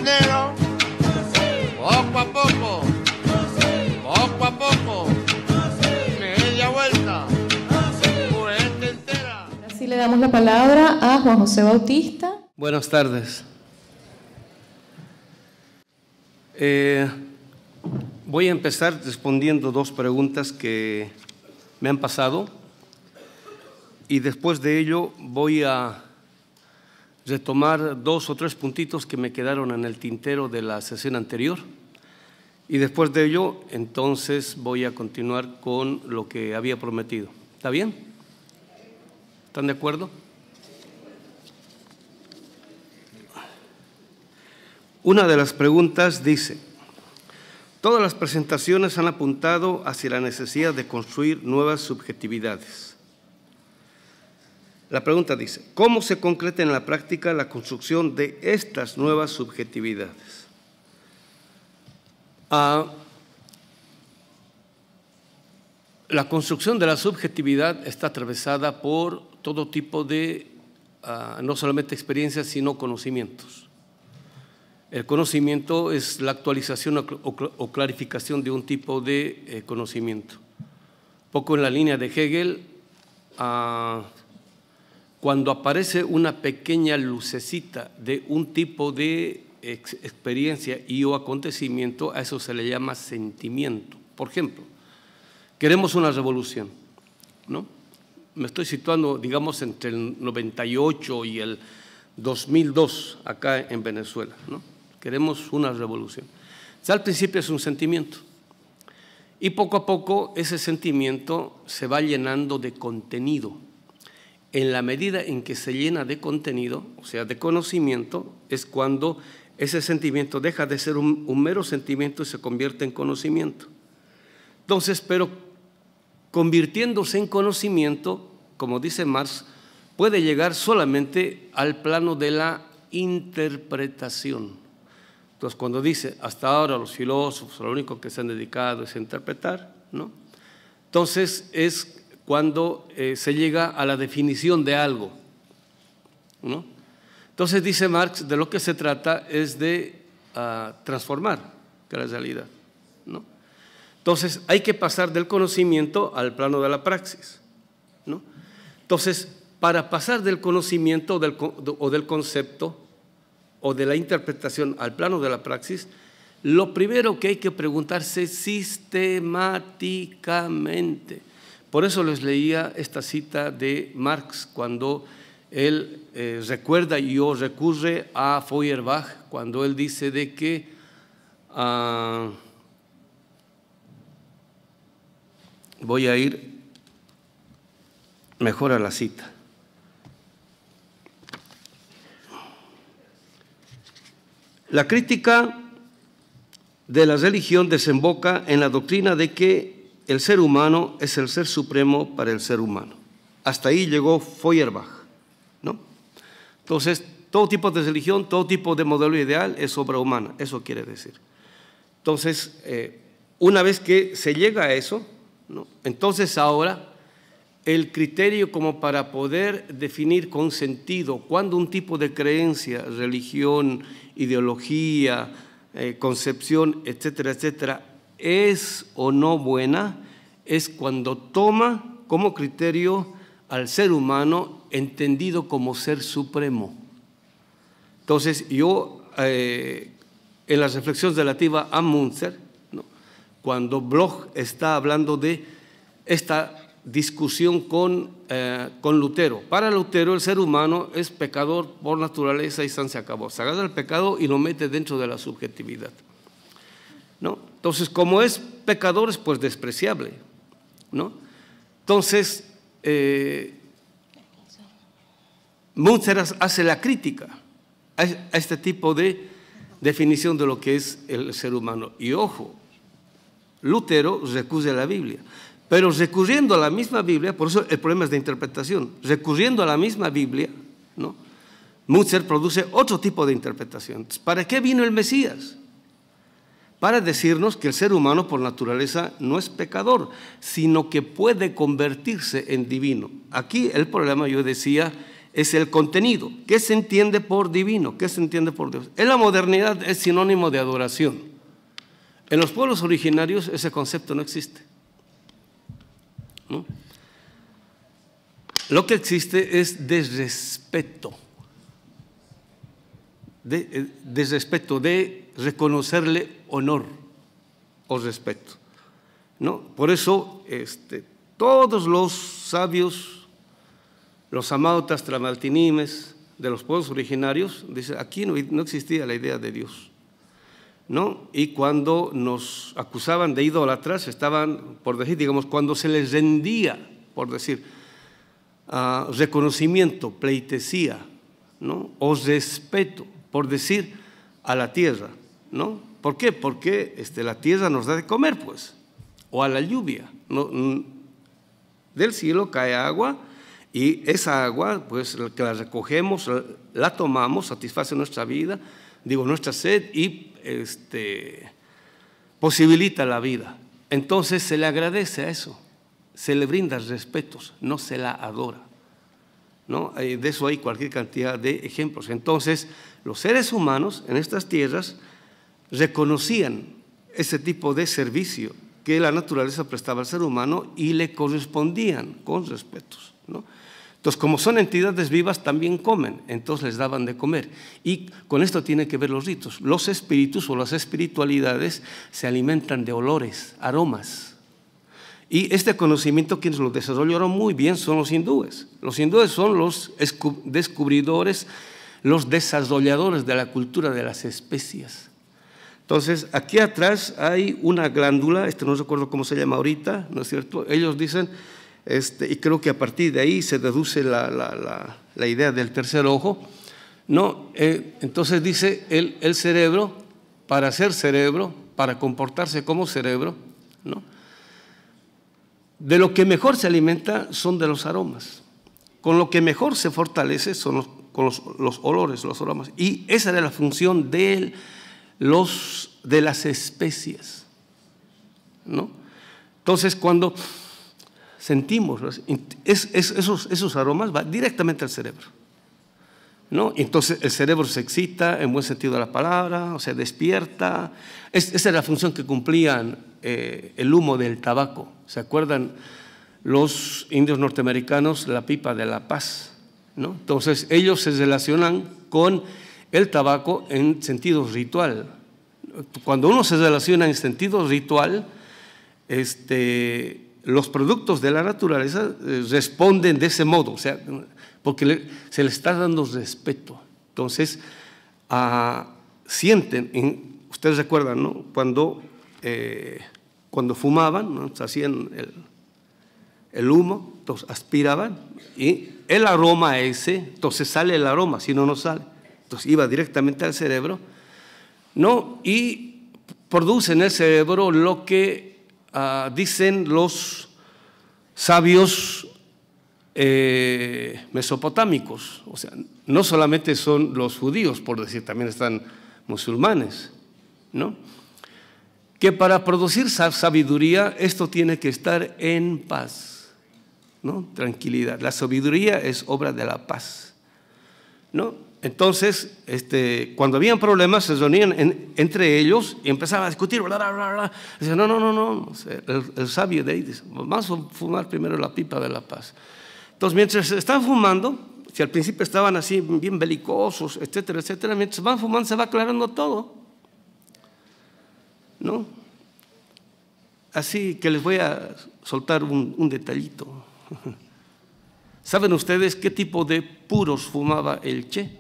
monero, poco a poco, media vuelta, vuelta entera. Así le damos la palabra a Juan José Bautista. Buenas tardes. Voy a empezar respondiendo dos preguntas que me han pasado y después de ello voy a retomar dos o tres puntitos que me quedaron en el tintero de la sesión anterior y después de ello entonces voy a continuar con lo que había prometido. ¿Está bien? ¿Están de acuerdo? Una de las preguntas dice: todas las presentaciones han apuntado hacia la necesidad de construir nuevas subjetividades. La pregunta dice: ¿cómo se concreta en la práctica la construcción de estas nuevas subjetividades? La construcción de la subjetividad está atravesada por todo tipo de, no solamente experiencias, sino conocimientos. El conocimiento es la actualización o clarificación de un tipo de conocimiento. Poco en la línea de Hegel, cuando aparece una pequeña lucecita de un tipo de experiencia y o acontecimiento, a eso se le llama sentimiento. Por ejemplo, queremos una revolución, ¿no? Me estoy situando, digamos, entre el 98 y el 2002 acá en Venezuela, ¿no? Queremos una revolución. O sea, al principio es un sentimiento y poco a poco ese sentimiento se va llenando de contenido. En la medida en que se llena de contenido, o sea, de conocimiento, es cuando ese sentimiento deja de ser un mero sentimiento y se convierte en conocimiento. Entonces, pero convirtiéndose en conocimiento, como dice Marx, puede llegar solamente al plano de la interpretación. Entonces, cuando dice, hasta ahora los filósofos lo único que se han dedicado es a interpretar, ¿no? Entonces, es cuando se llega a la definición de algo, ¿no? Entonces, dice Marx, de lo que se trata es de transformar la realidad, ¿no? Entonces, hay que pasar del conocimiento al plano de la praxis, ¿no? Entonces, para pasar del conocimiento o del concepto o de la interpretación al plano de la praxis, lo primero que hay que preguntarse sistemáticamente. Por eso les leía esta cita de Marx cuando él recuerda y o recurre a Feuerbach, cuando él dice de que voy a ir mejor a la cita. La crítica de la religión desemboca en la doctrina de que el ser humano es el ser supremo para el ser humano. Hasta ahí llegó Feuerbach, ¿no? Entonces, todo tipo de religión, todo tipo de modelo ideal es obra humana, eso quiere decir. Entonces, una vez que se llega a eso, ¿no? Entonces ahora el criterio como para poder definir con sentido cuándo un tipo de creencia, religión, ideología, concepción, etcétera, etcétera, es o no buena, es cuando toma como criterio al ser humano entendido como ser supremo. Entonces, yo en la reflexión relativa a Münzer, ¿no?, cuando Bloch está hablando de esta discusión con Lutero. Para Lutero el ser humano es pecador por naturaleza y se acabó. Se agarra el pecado y lo mete dentro de la subjetividad, ¿no? Entonces, como es pecador, es pues despreciable, ¿no? Entonces, Münzer hace la crítica a este tipo de definición de lo que es el ser humano. Y ojo, Lutero recurre a la Biblia. Pero recurriendo a la misma Biblia, por eso el problema es de interpretación, recurriendo a la misma Biblia, ¿no?, Münzer produce otro tipo de interpretación. ¿Para qué vino el Mesías? Para decirnos que el ser humano por naturaleza no es pecador, sino que puede convertirse en divino. Aquí el problema, yo decía, es el contenido. ¿Qué se entiende por divino? ¿Qué se entiende por Dios? En la modernidad es sinónimo de adoración. En los pueblos originarios ese concepto no existe, ¿no? Lo que existe es desrespeto, de reconocerle honor o respeto, ¿no? Por eso todos los sabios, los amautas tramaltinimes de los pueblos originarios, dicen, aquí no existía la idea de Dios, ¿no? Y cuando nos acusaban de idólatras, estaban, por decir, digamos, cuando se les rendía, por decir, reconocimiento, pleitesía, ¿no? O respeto, por decir, a la tierra, ¿no? ¿Por qué? Porque la tierra nos da de comer, pues, o a la lluvia, ¿no? Del cielo cae agua y esa agua, pues, que la recogemos, la tomamos, satisface nuestra vida, nuestra sed y posibilita la vida. Entonces se le agradece a eso, se le brinda respetos, no se la adora, ¿no? De eso hay cualquier cantidad de ejemplos. Entonces, los seres humanos en estas tierras reconocían ese tipo de servicio que la naturaleza prestaba al ser humano y le correspondían con respetos, ¿no? Entonces, como son entidades vivas, también comen, entonces les daban de comer. Y con esto tienen que ver los ritos. Los espíritus o las espiritualidades se alimentan de olores, aromas. Y este conocimiento quienes lo desarrollaron muy bien son los hindúes. Los hindúes son los descubridores, los desarrolladores de la cultura de las especias. Entonces, aquí atrás hay una glándula, no recuerdo cómo se llama ahorita, ¿no es cierto? Ellos dicen, y creo que a partir de ahí se deduce la idea del tercer ojo, ¿no? Entonces dice el cerebro, para ser cerebro, para comportarse como cerebro, ¿no? De lo que mejor se alimenta son de los aromas. Con lo que mejor se fortalece son con los olores, los aromas. Y esa era la función de las especias, ¿no? Entonces, cuando sentimos esos aromas, va directamente al cerebro, ¿no? Entonces, el cerebro se excita, en buen sentido de la palabra, o sea, despierta. Esa es la función que cumplían el humo del tabaco. ¿Se acuerdan los indios norteamericanos? La pipa de la paz, ¿no? Entonces, ellos se relacionan con el tabaco en sentido ritual. Cuando uno se relaciona en sentido ritual, los productos de la naturaleza responden de ese modo, o sea, porque se le está dando respeto. Entonces, sienten, ustedes recuerdan, ¿no? Cuando fumaban, ¿no? Se hacían el humo, entonces aspiraban y el aroma ese, entonces sale el aroma, si no, no sale. Entonces iba directamente al cerebro, ¿no? Y produce en el cerebro lo que dicen los sabios mesopotámicos. O sea, no solamente son los judíos, por decir, también están musulmanes, ¿no? Que para producir sabiduría esto tiene que estar en paz, ¿no? Tranquilidad. La sabiduría es obra de la paz, ¿no? Entonces, cuando habían problemas, se reunían entre ellos y empezaban a discutir, bla, bla, bla, bla. Dicen, no. El sabio de ahí dice, vamos a fumar primero la pipa de la paz. Entonces, mientras están fumando, si al principio estaban así bien belicosos, etcétera, etcétera, mientras van fumando se va aclarando todo, ¿no? Así que les voy a soltar un detallito. ¿Saben ustedes qué tipo de puros fumaba el Che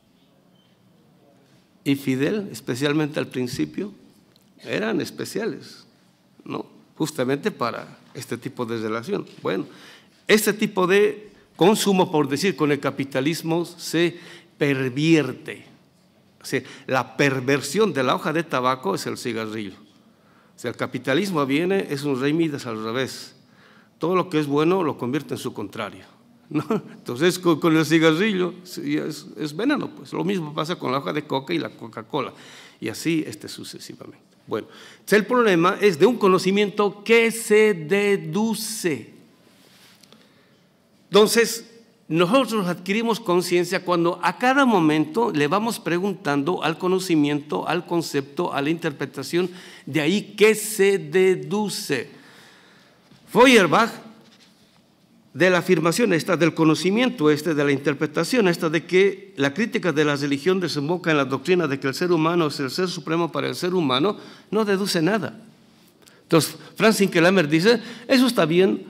y Fidel, especialmente al principio? Eran especiales, ¿no? Justamente para este tipo de relación. Bueno, este tipo de consumo, por decir, con el capitalismo se pervierte. O sea, la perversión de la hoja de tabaco es el cigarrillo. O sea, el capitalismo viene, es un rey Midas al revés. Todo lo que es bueno lo convierte en su contrario, ¿no? Entonces, con el cigarrillo es veneno, pues. Lo mismo pasa con la hoja de coca y la Coca-Cola, y así sucesivamente. Bueno, el problema es de un conocimiento que se deduce. Entonces, nosotros adquirimos conciencia cuando a cada momento le vamos preguntando al conocimiento, al concepto, a la interpretación, de ahí qué se deduce. Feuerbach, de la afirmación esta, del conocimiento este, de la interpretación esta, de que la crítica de la religión desemboca en la doctrina de que el ser humano es el ser supremo para el ser humano, no deduce nada. Entonces, Franz Inkelammer dice, eso está bien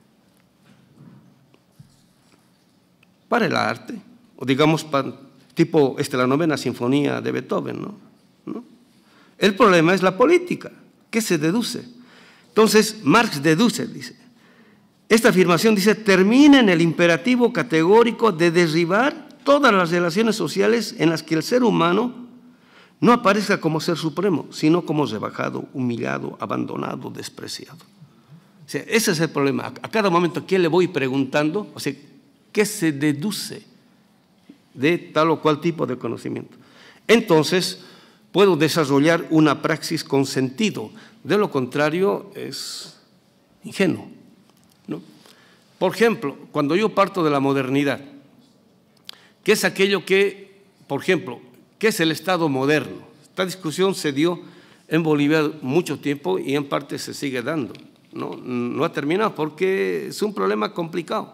para el arte, o digamos, tipo la novena sinfonía de Beethoven, ¿no? El problema es la política. ¿Qué se deduce? Entonces, Marx deduce, dice, esta afirmación dice, termina en el imperativo categórico de derribar todas las relaciones sociales en las que el ser humano no aparezca como ser supremo, sino como rebajado, humillado, abandonado, despreciado. O sea, ese es el problema. A cada momento, ¿qué le voy preguntando? O sea, ¿qué se deduce de tal o cual tipo de conocimiento? Entonces, puedo desarrollar una praxis con sentido. De lo contrario, es ingenuo, ¿no? Por ejemplo, cuando yo parto de la modernidad, ¿qué es aquello que, por ejemplo, qué es el Estado moderno? Esta discusión se dio en Bolivia mucho tiempo y en parte se sigue dando, ¿no? No ha terminado porque es un problema complicado.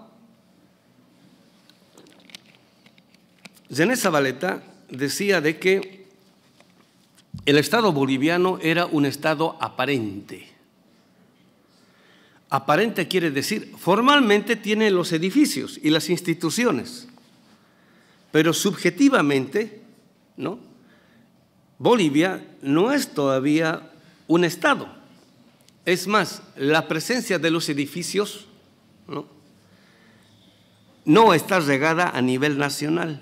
René Zavaleta decía de que el Estado boliviano era un Estado aparente. Aparente quiere decir, formalmente tiene los edificios y las instituciones, pero subjetivamente, ¿no? Bolivia no es todavía un Estado. Es más, la presencia de los edificios, no está regada a nivel nacional.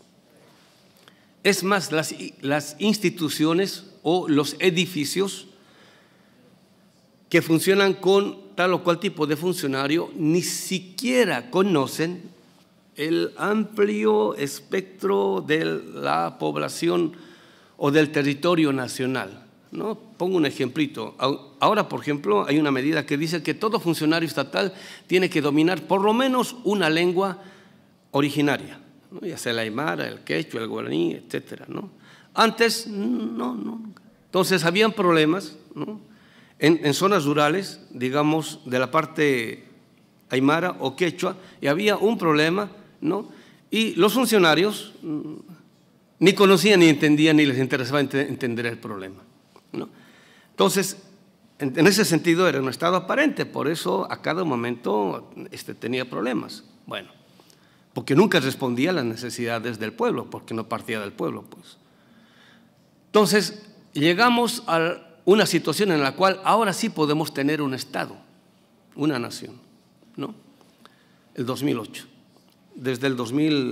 Es más, las instituciones o los edificios que funcionan con tal o cual tipo de funcionario ni siquiera conocen el amplio espectro de la población o del territorio nacional, ¿no? Pongo un ejemplito. Ahora, por ejemplo, hay una medida que dice que todo funcionario estatal tiene que dominar por lo menos una lengua originaria, ¿no? Ya sea el aymara, el quechua, el guaraní, etcétera, ¿no? Antes, no. Entonces, habían problemas, ¿no? En zonas rurales, digamos, de la parte aymara o quechua, y había un problema, ¿no? Y los funcionarios ni conocían, ni entendían, ni les interesaba entender el problema, ¿no? Entonces, en ese sentido era un Estado aparente, por eso a cada momento tenía problemas. Bueno, porque nunca respondía a las necesidades del pueblo, porque no partía del pueblo, pues. Entonces, llegamos a una situación en la cual ahora sí podemos tener un Estado, una nación, ¿no? El 2008. Desde el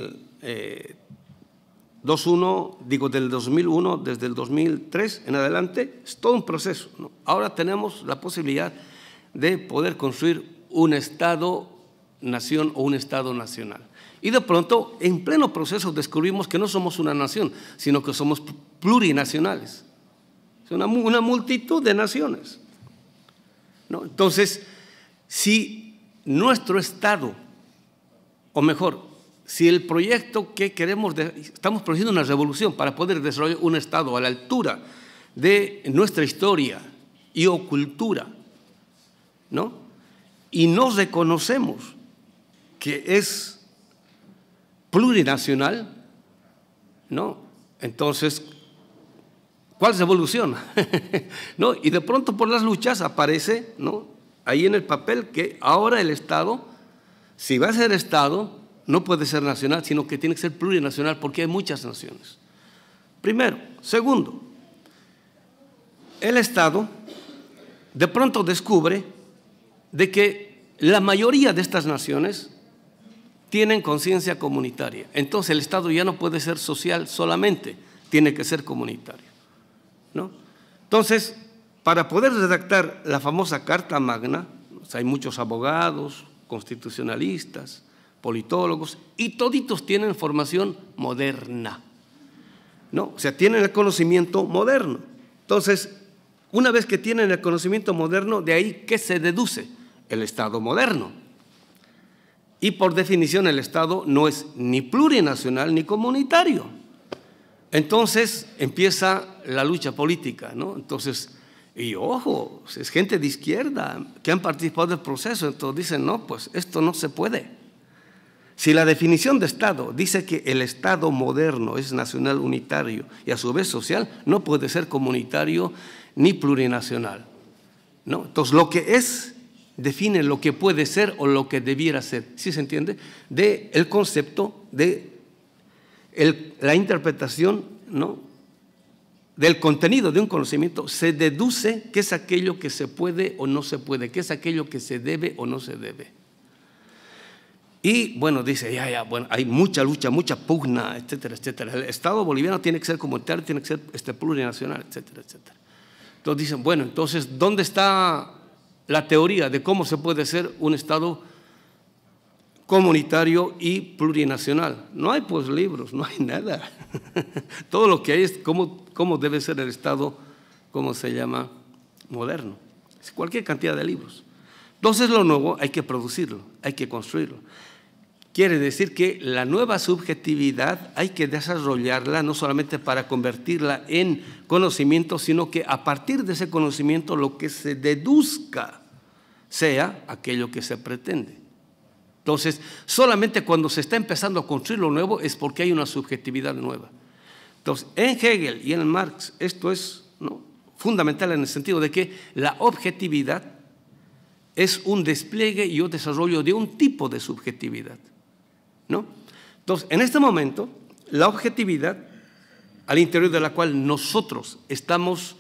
2001, desde el 2003 en adelante, es todo un proceso, ¿no? Ahora tenemos la posibilidad de poder construir un Estado-nación o un Estado nacional. Y de pronto, en pleno proceso, descubrimos que no somos una nación, sino que somos plurinacionales. Es una multitud de naciones, ¿no? Entonces, si nuestro Estado, o mejor, si el proyecto que queremos, estamos produciendo una revolución para poder desarrollar un Estado a la altura de nuestra historia y o cultura, ¿no? Y no reconocemos que es plurinacional, ¿no? Entonces, ¿cuál revolución? ¿No? Y de pronto por las luchas aparece, ¿no?, ahí en el papel que ahora el Estado, si va a ser Estado, no puede ser nacional, sino que tiene que ser plurinacional porque hay muchas naciones. Primero. Segundo, el Estado de pronto descubre de que la mayoría de estas naciones tienen conciencia comunitaria. Entonces el Estado ya no puede ser social solamente, tiene que ser comunitario, ¿no? Entonces, para poder redactar la famosa Carta Magna, o sea, hay muchos abogados, constitucionalistas, politólogos, y toditos tienen formación moderna, ¿no? O sea, tienen el conocimiento moderno. Entonces, una vez que tienen el conocimiento moderno, de ahí, ¿qué se deduce? El Estado moderno. Y por definición el Estado no es ni plurinacional ni comunitario. Entonces empieza la lucha política, ¿no? Entonces, y ojo, es gente de izquierda que han participado del proceso, entonces dicen, no, pues esto no se puede. Si la definición de Estado dice que el Estado moderno es nacional unitario y a su vez social, no puede ser comunitario ni plurinacional, ¿no? Entonces, lo que es define lo que puede ser o lo que debiera ser, ¿sí se entiende? Del concepto de la interpretación, ¿no?, del contenido de un conocimiento, se deduce qué es aquello que se puede o no se puede, qué es aquello que se debe o no se debe. Y bueno, dice, bueno, hay mucha lucha, mucha pugna, etcétera, etcétera. El Estado boliviano tiene que ser comunitario, tiene que ser plurinacional, etcétera, etcétera. Entonces dicen, bueno, entonces, ¿dónde está la teoría de cómo se puede ser un Estado comunitario y plurinacional? No hay pues libros, no hay nada. Todo lo que hay es cómo debe ser el Estado, cómo se llama, moderno. Es cualquier cantidad de libros. Entonces lo nuevo hay que producirlo, hay que construirlo. Quiere decir que la nueva subjetividad hay que desarrollarla no solamente para convertirla en conocimiento, sino que a partir de ese conocimiento lo que se deduzca sea aquello que se pretende. Entonces, solamente cuando se está empezando a construir lo nuevo es porque hay una subjetividad nueva. Entonces, en Hegel y en Marx esto es, ¿no?, fundamental en el sentido de que la objetividad es un despliegue y un desarrollo de un tipo de subjetividad, ¿no? Entonces, en este momento, la objetividad al interior de la cual nosotros estamos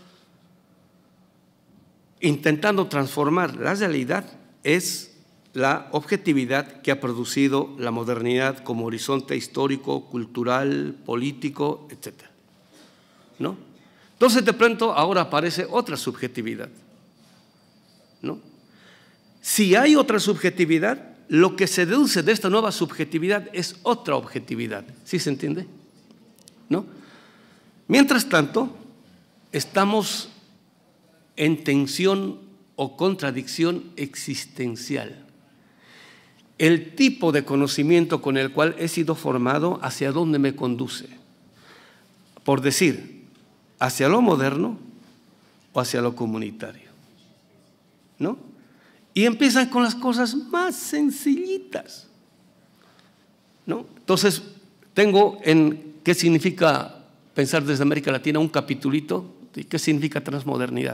intentando transformar la realidad es la objetividad que ha producido la modernidad como horizonte histórico, cultural, político, etc., ¿no? Entonces, de pronto, ahora aparece otra subjetividad, ¿no? Si hay otra subjetividad, lo que se deduce de esta nueva subjetividad es otra objetividad. ¿Sí se entiende? ¿No? Mientras tanto, estamos en tensión o contradicción existencial. El tipo de conocimiento con el cual he sido formado, ¿hacia dónde me conduce? Por decir, ¿hacia lo moderno o hacia lo comunitario? ¿No? Y empiezan con las cosas más sencillitas, ¿no? Entonces, tengo en qué significa pensar desde América Latina un capitulito de qué significa transmodernidad.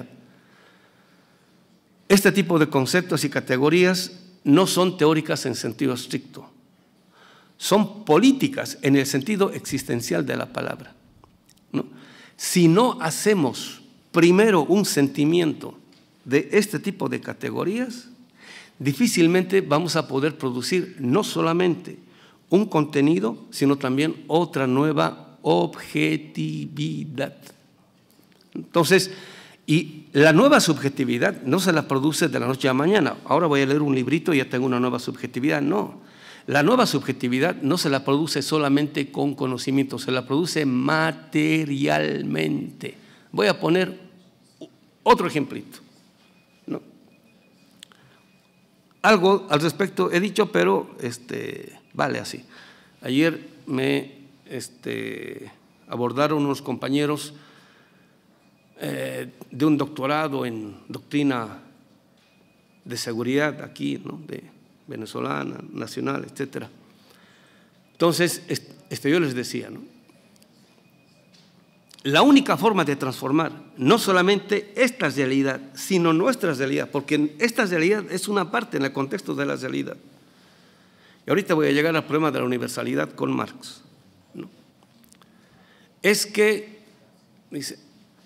Este tipo de conceptos y categorías no son teóricas en sentido estricto, son políticas en el sentido existencial de la palabra, ¿no? Si no hacemos primero un sentimiento de este tipo de categorías, difícilmente vamos a poder producir no solamente un contenido, sino también otra nueva objetividad. Entonces, y la nueva subjetividad no se la produce de la noche a la mañana. Ahora voy a leer un librito y ya tengo una nueva subjetividad. No, la nueva subjetividad no se la produce solamente con conocimiento, se la produce materialmente. Voy a poner otro ejemplito, ¿no? Algo al respecto he dicho, pero vale así. Ayer me abordaron unos compañeros de un doctorado en doctrina de seguridad aquí, ¿no?, de venezolana, nacional, etcétera. Entonces, yo les decía, ¿no?, la única forma de transformar no solamente esta realidad, sino nuestra realidad, porque esta realidad es una parte en el contexto de la realidad. Y ahorita voy a llegar al problema de la universalidad con Marx, ¿no? Es que, dice,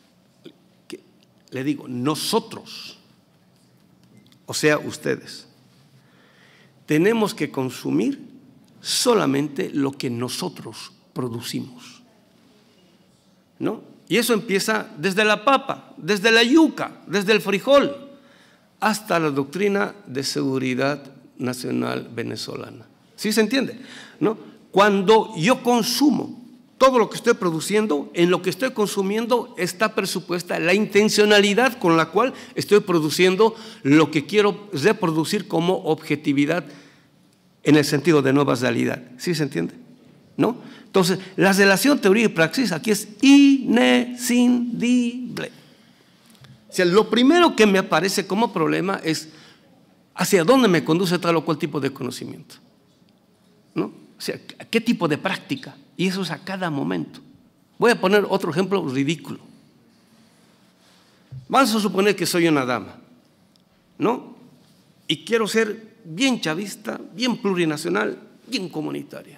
le digo, nosotros, o sea, ustedes, tenemos que consumir solamente lo que nosotros producimos, ¿no? Y eso empieza desde la papa, desde la yuca, desde el frijol, hasta la doctrina de seguridad nacional venezolana. ¿Sí se entiende? ¿No? Cuando yo consumo todo lo que estoy produciendo, en lo que estoy consumiendo está presupuesta la intencionalidad con la cual estoy produciendo lo que quiero reproducir como objetividad en el sentido de nueva realidad. ¿Sí se entiende? ¿No? Entonces, la relación teoría y praxis aquí es inescindible. O sea, lo primero que me aparece como problema es hacia dónde me conduce tal o cual tipo de conocimiento, ¿no? O sea, ¿qué tipo de práctica? Y eso es a cada momento. Voy a poner otro ejemplo ridículo. Vamos a suponer que soy una dama, ¿no? Y quiero ser bien chavista, bien plurinacional, bien comunitaria.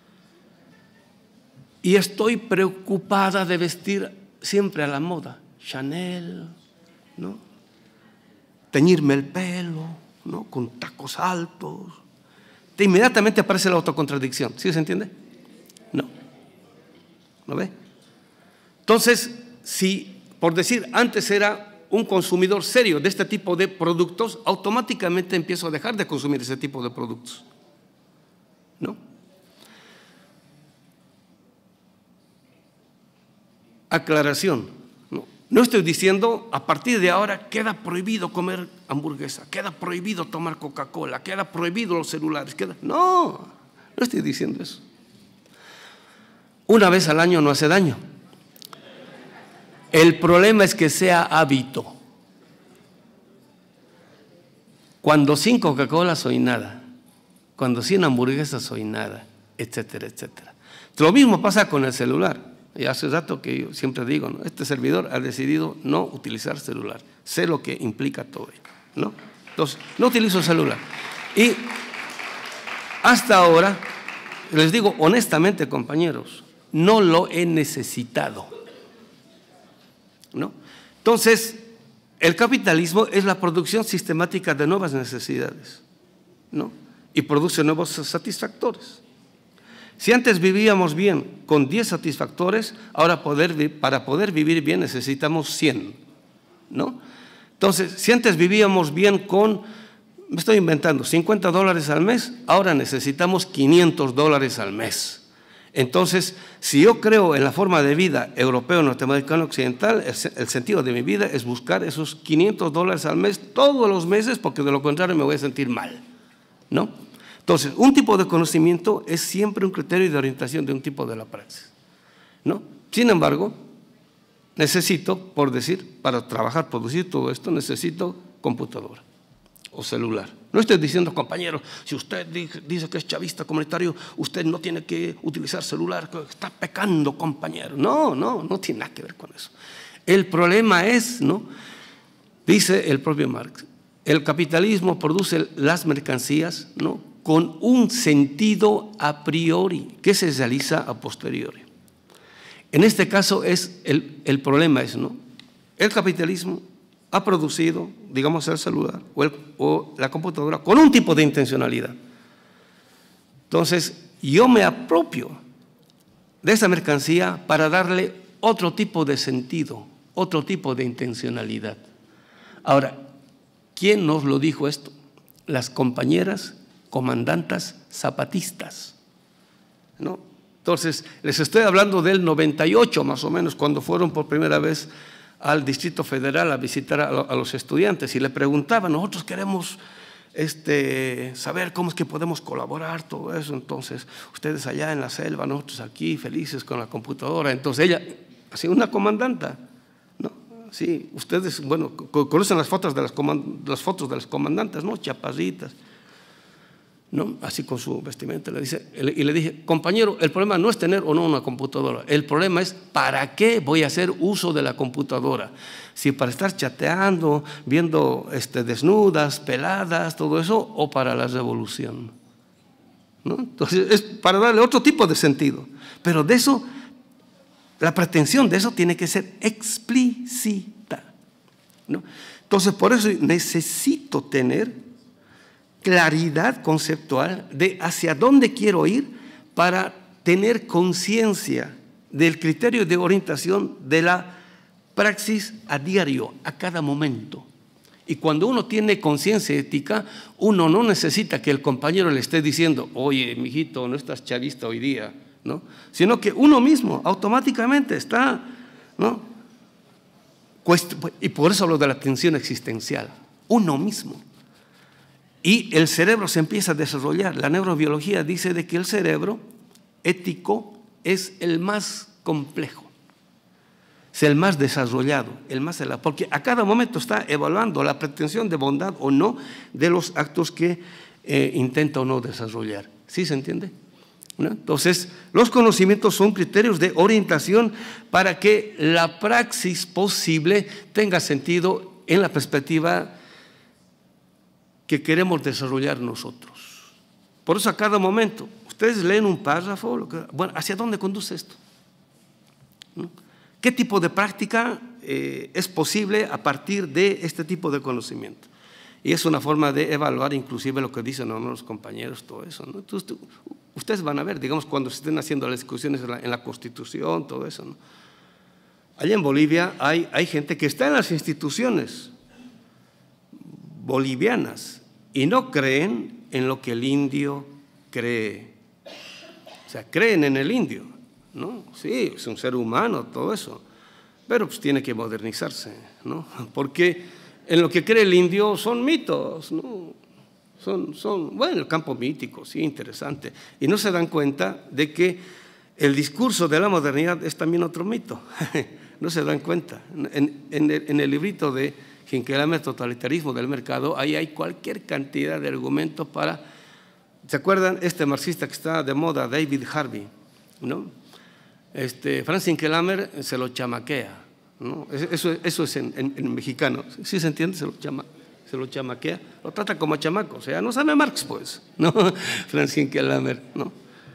Y estoy preocupada de vestir siempre a la moda. Chanel, ¿no? Teñirme el pelo, ¿no? Con tacos altos. Inmediatamente aparece la autocontradicción. ¿Sí se entiende? No. ¿Lo ve? Entonces, si, por decir, antes era un consumidor serio de este tipo de productos, automáticamente empiezo a dejar de consumir ese tipo de productos, ¿no? Aclaración, no estoy diciendo a partir de ahora queda prohibido comer hamburguesa, queda prohibido tomar Coca-Cola, queda prohibido los celulares, no estoy diciendo eso. Una vez al año no hace daño. El problema es que sea hábito. Cuando sin Coca-Cola soy nada, cuando sin hamburguesa soy nada, etcétera, etcétera. Lo mismo pasa con el celular. Y hace rato que yo siempre digo, ¿no? Este servidor ha decidido no utilizar celular. Sé lo que implica todo ello, ¿no? Entonces, no utilizo celular. Y hasta ahora, les digo honestamente, compañeros, no lo he necesitado, ¿no? Entonces, el capitalismo es la producción sistemática de nuevas necesidades, ¿no? Y produce nuevos satisfactores. Si antes vivíamos bien con 10 satisfactores, ahora para poder vivir bien necesitamos 100, ¿no? Entonces, si antes vivíamos bien con, me estoy inventando, $50 al mes, ahora necesitamos $500 al mes. Entonces, si yo creo en la forma de vida europeo, norteamericano, occidental, el sentido de mi vida es buscar esos $500 al mes todos los meses, porque de lo contrario me voy a sentir mal, ¿no? Entonces, un tipo de conocimiento es siempre un criterio de orientación de un tipo de la praxis, ¿no? Sin embargo, necesito, por decir, para trabajar, producir todo esto, necesito computadora o celular. No estoy diciendo, compañero, si usted dice que es chavista comunitario, usted no tiene que utilizar celular, está pecando, compañero. No tiene nada que ver con eso. El problema es, ¿no? Dice el propio Marx, el capitalismo produce las mercancías, ¿no?, con un sentido a priori que se realiza a posteriori. En este caso el problema es, ¿no?, el capitalismo ha producido, digamos, el celular o la computadora con un tipo de intencionalidad. Entonces, yo me apropio de esa mercancía para darle otro tipo de sentido, otro tipo de intencionalidad. Ahora, ¿quién nos lo dijo esto? Las compañeras comandantas zapatistas, ¿no? Entonces, les estoy hablando del 98 más o menos, cuando fueron por primera vez al Distrito Federal a visitar a los estudiantes y le preguntaban, nosotros queremos saber cómo es que podemos colaborar, todo eso. Entonces, ustedes allá en la selva, nosotros aquí felices con la computadora. Entonces ella, así una comandanta, ¿no? Sí, ustedes, bueno, conocen las fotos de las comandantes, ¿no? Chaparritas, ¿no? Así con su vestimenta, y le dije, compañero, el problema no es tener o no una computadora, el problema es ¿para qué voy a hacer uso de la computadora? Si para estar chateando, viendo desnudas, peladas, todo eso, o para la revolución, ¿no? Entonces es para darle otro tipo de sentido, pero de eso, la pretensión de eso tiene que ser explícita, ¿no? Entonces por eso necesito tener claridad conceptual de hacia dónde quiero ir para tener conciencia del criterio de orientación de la praxis a diario, a cada momento. Y cuando uno tiene conciencia ética, uno no necesita que el compañero le esté diciendo, oye, mijito, no estás chavista hoy día, ¿no? Sino que uno mismo automáticamente está, ¿no? Y por eso hablo de la tensión existencial, uno mismo. y el cerebro se empieza a desarrollar. La neurobiología dice de que el cerebro ético es el más complejo, es el más desarrollado, porque a cada momento está evaluando la pretensión de bondad o no de los actos que intenta o no desarrollar. ¿Sí se entiende? ¿No? Entonces, los conocimientos son criterios de orientación para que la praxis posible tenga sentido en la perspectiva que queremos desarrollar nosotros. Por eso a cada momento, ustedes leen un párrafo, bueno, ¿hacia dónde conduce esto? ¿No? ¿Qué tipo de práctica es posible a partir de este tipo de conocimiento? Y es una forma de evaluar inclusive lo que dicen los compañeros, todo eso, ¿no? Entonces, ustedes van a ver, digamos, cuando se estén haciendo las discusiones en la Constitución, todo eso, ¿no? Allá en Bolivia hay gente que está en las instituciones bolivianas y no creen en lo que el indio cree. O sea, creen en el indio, ¿no? Sí, es un ser humano, todo eso, pero pues tiene que modernizarse, ¿no? Porque en lo que cree el indio son mitos, ¿no? Bueno, el campo mítico, sí, interesante. Y no se dan cuenta de que el discurso de la modernidad es también otro mito. No se dan cuenta. En el librito de Hinckley, Totalitarismo del Mercado, ahí hay cualquier cantidad de argumentos para… ¿Se acuerdan? Este marxista que está de moda, David Harvey, ¿no? Franz Hinckley se lo chamaquea, ¿no? Eso es en mexicano. ¿Sí se entiende? Se lo chamaquea, lo trata como chamaco, o sea, no sabe Marx, pues, ¿no? Franz Hinckley, ¿no?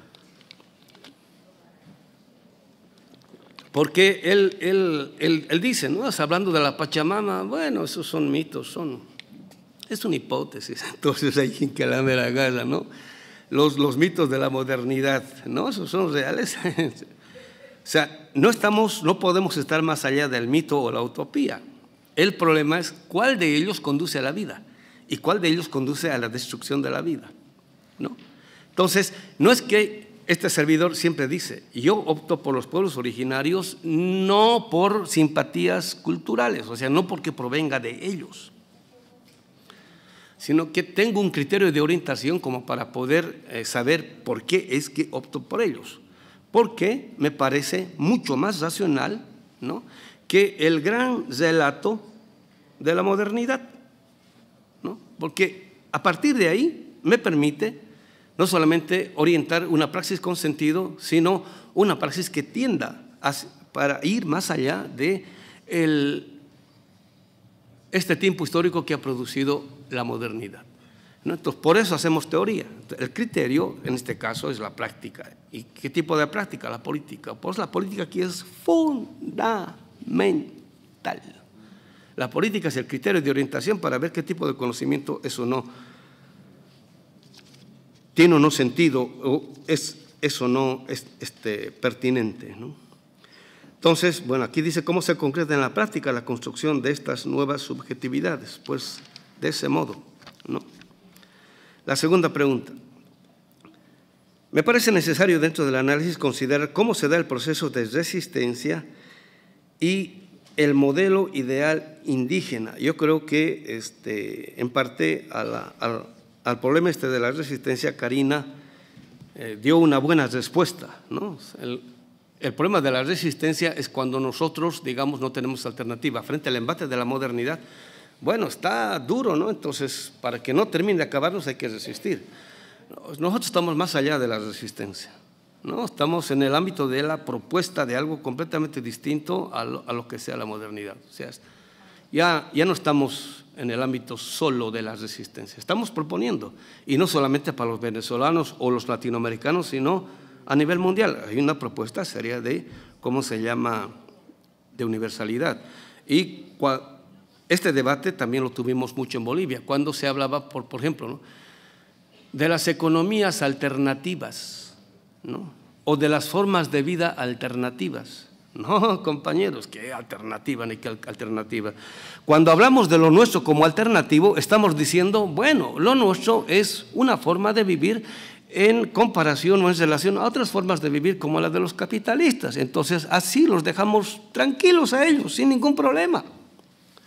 Porque él dice, ¿no? Hablando de la Pachamama, bueno, esos son mitos, es una hipótesis. Entonces hay Hinckley agarra, ¿no? Los mitos de la modernidad, ¿no? Esos son reales. O sea, no podemos estar más allá del mito o la utopía. El problema es cuál de ellos conduce a la vida y cuál de ellos conduce a la destrucción de la vida, ¿no? Entonces, no es que este servidor siempre dice, yo opto por los pueblos originarios no por simpatías culturales, o sea, no porque provenga de ellos, sino que tengo un criterio de orientación como para poder saber por qué es que opto por ellos. Porque me parece mucho más racional, ¿no?, que el gran relato de la modernidad, ¿no? Porque a partir de ahí me permite no solamente orientar una praxis con sentido, sino una praxis que tienda para ir más allá de este tiempo histórico que ha producido la modernidad, ¿no? Entonces, por eso hacemos teoría. El criterio, en este caso, es la práctica. ¿Y qué tipo de práctica? La política. Pues la política aquí es fundamental. La política es el criterio de orientación para ver qué tipo de conocimiento es o no, tiene o no sentido, o es o no es pertinente, ¿no? Entonces, bueno, aquí dice cómo se concreta en la práctica la construcción de estas nuevas subjetividades. Pues de ese modo, ¿no? La segunda pregunta. Me parece necesario dentro del análisis considerar cómo se da el proceso de resistencia y el modelo ideal indígena. Yo creo que en parte al problema de la resistencia, Karina dio una buena respuesta, ¿no? El problema de la resistencia es cuando nosotros, digamos, no tenemos alternativa. Frente al embate de la modernidad, bueno, está duro, ¿no? Entonces, para que no termine de acabarnos hay que resistir. Nosotros estamos más allá de la resistencia, ¿no? Estamos en el ámbito de la propuesta de algo completamente distinto a lo que sea la modernidad. O sea, ya no estamos en el ámbito solo de la resistencia, estamos proponiendo, y no solamente para los venezolanos o los latinoamericanos, sino a nivel mundial. Hay una propuesta seria de, ¿cómo se llama?, de universalidad. Y este debate también lo tuvimos mucho en Bolivia, cuando se hablaba, por ejemplo, ¿no?, de las economías alternativas, ¿no?, o de las formas de vida alternativas. No, compañeros, ¿qué alternativa ni qué alternativa? Cuando hablamos de lo nuestro como alternativo, estamos diciendo, bueno, lo nuestro es una forma de vivir en comparación o en relación a otras formas de vivir como la de los capitalistas. Entonces, así los dejamos tranquilos a ellos, sin ningún problema.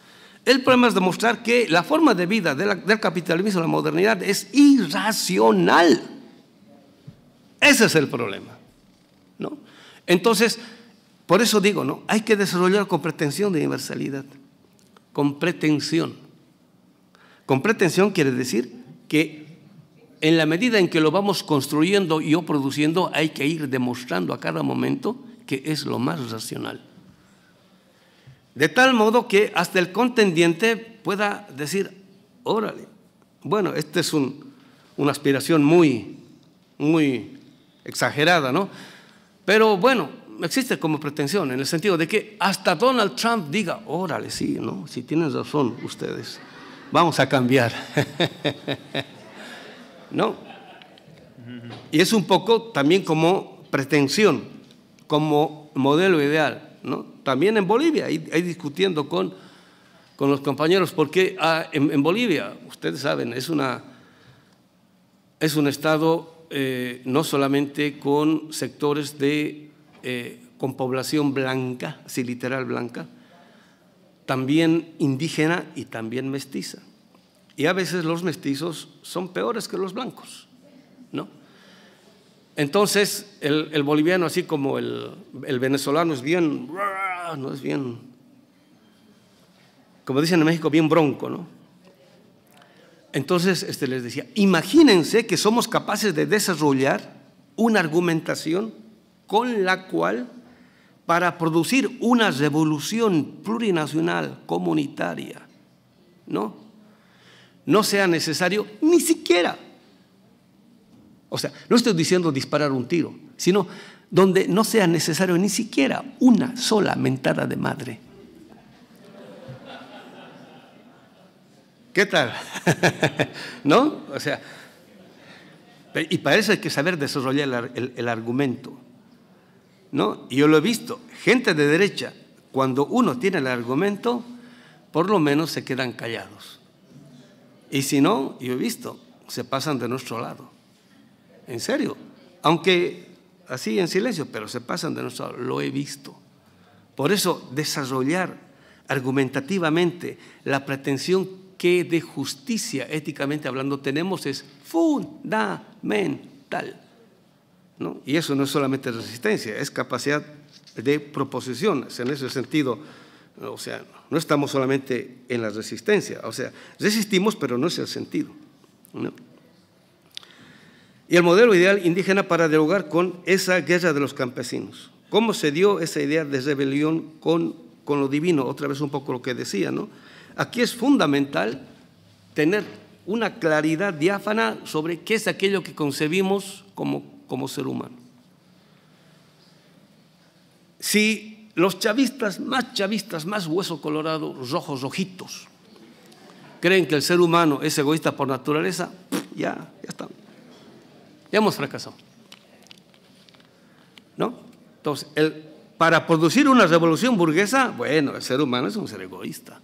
El problema es demostrar que la forma de vida del capitalismo en la modernidad es irracional. Ese es el problema, ¿no? Entonces, por eso digo, ¿no? Hay que desarrollar con pretensión de universalidad. Con pretensión. Con pretensión quiere decir que en la medida en que lo vamos construyendo y o produciendo, hay que ir demostrando a cada momento que es lo más racional. De tal modo que hasta el contendiente pueda decir, órale, bueno, esta es una aspiración muy exagerada, ¿no? Pero bueno, existe como pretensión en el sentido de que hasta Donald Trump diga, órale, sí, ¿no? Si tienen razón ustedes, vamos a cambiar. ¿No? Y es un poco también como pretensión, como modelo ideal, ¿no? También en Bolivia, ahí discutiendo con los compañeros, porque en Bolivia, ustedes saben, es un estado no solamente con sectores con población blanca, así literal blanca, también indígena y también mestiza. Y a veces los mestizos son peores que los blancos, ¿no? Entonces, el boliviano, así como el venezolano, es bien, no es bien, como dicen en México, bien bronco, ¿no? Entonces, les decía, imagínense que somos capaces de desarrollar una argumentación con la cual, para producir una revolución plurinacional, comunitaria, no sea necesario ni siquiera, o sea, no estoy diciendo disparar un tiro, sino donde no sea necesario ni siquiera una sola mentada de madre. ¿Qué tal? ¿No? O sea, y para eso hay que saber desarrollar el argumento, ¿no? Y yo lo he visto, gente de derecha, cuando uno tiene el argumento, por lo menos se quedan callados. Y si no, yo he visto, se pasan de nuestro lado. En serio, aunque así en silencio, pero se pasan de nuestro lado, lo he visto. Por eso, desarrollar argumentativamente la pretensión que de justicia, éticamente hablando, tenemos es fundamental, ¿no? Y eso no es solamente resistencia, es capacidad de proposiciones. En ese sentido, o sea, no estamos solamente en la resistencia, o sea, resistimos, pero no es el sentido, ¿no? Y el modelo ideal indígena para dialogar con esa guerra de los campesinos. ¿Cómo se dio esa idea de rebelión con lo divino? Otra vez un poco lo que decía, ¿no? Aquí es fundamental tener una claridad diáfana sobre qué es aquello que concebimos como ser humano. Si los chavistas, más hueso colorado, rojos, rojitos, creen que el ser humano es egoísta por naturaleza, ya está. Ya hemos fracasado, ¿no? Entonces, para producir una revolución burguesa, bueno, el ser humano es un ser egoísta.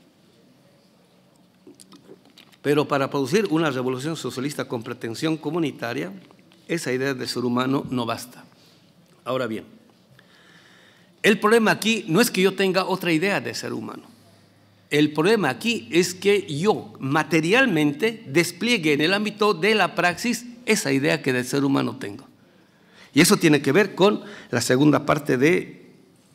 Pero para producir una revolución socialista con pretensión comunitaria, esa idea de ser humano no basta. Ahora bien, el problema aquí no es que yo tenga otra idea de ser humano. El problema aquí es que yo materialmente despliegue en el ámbito de la praxis esa idea que del ser humano tengo. Y eso tiene que ver con la segunda parte de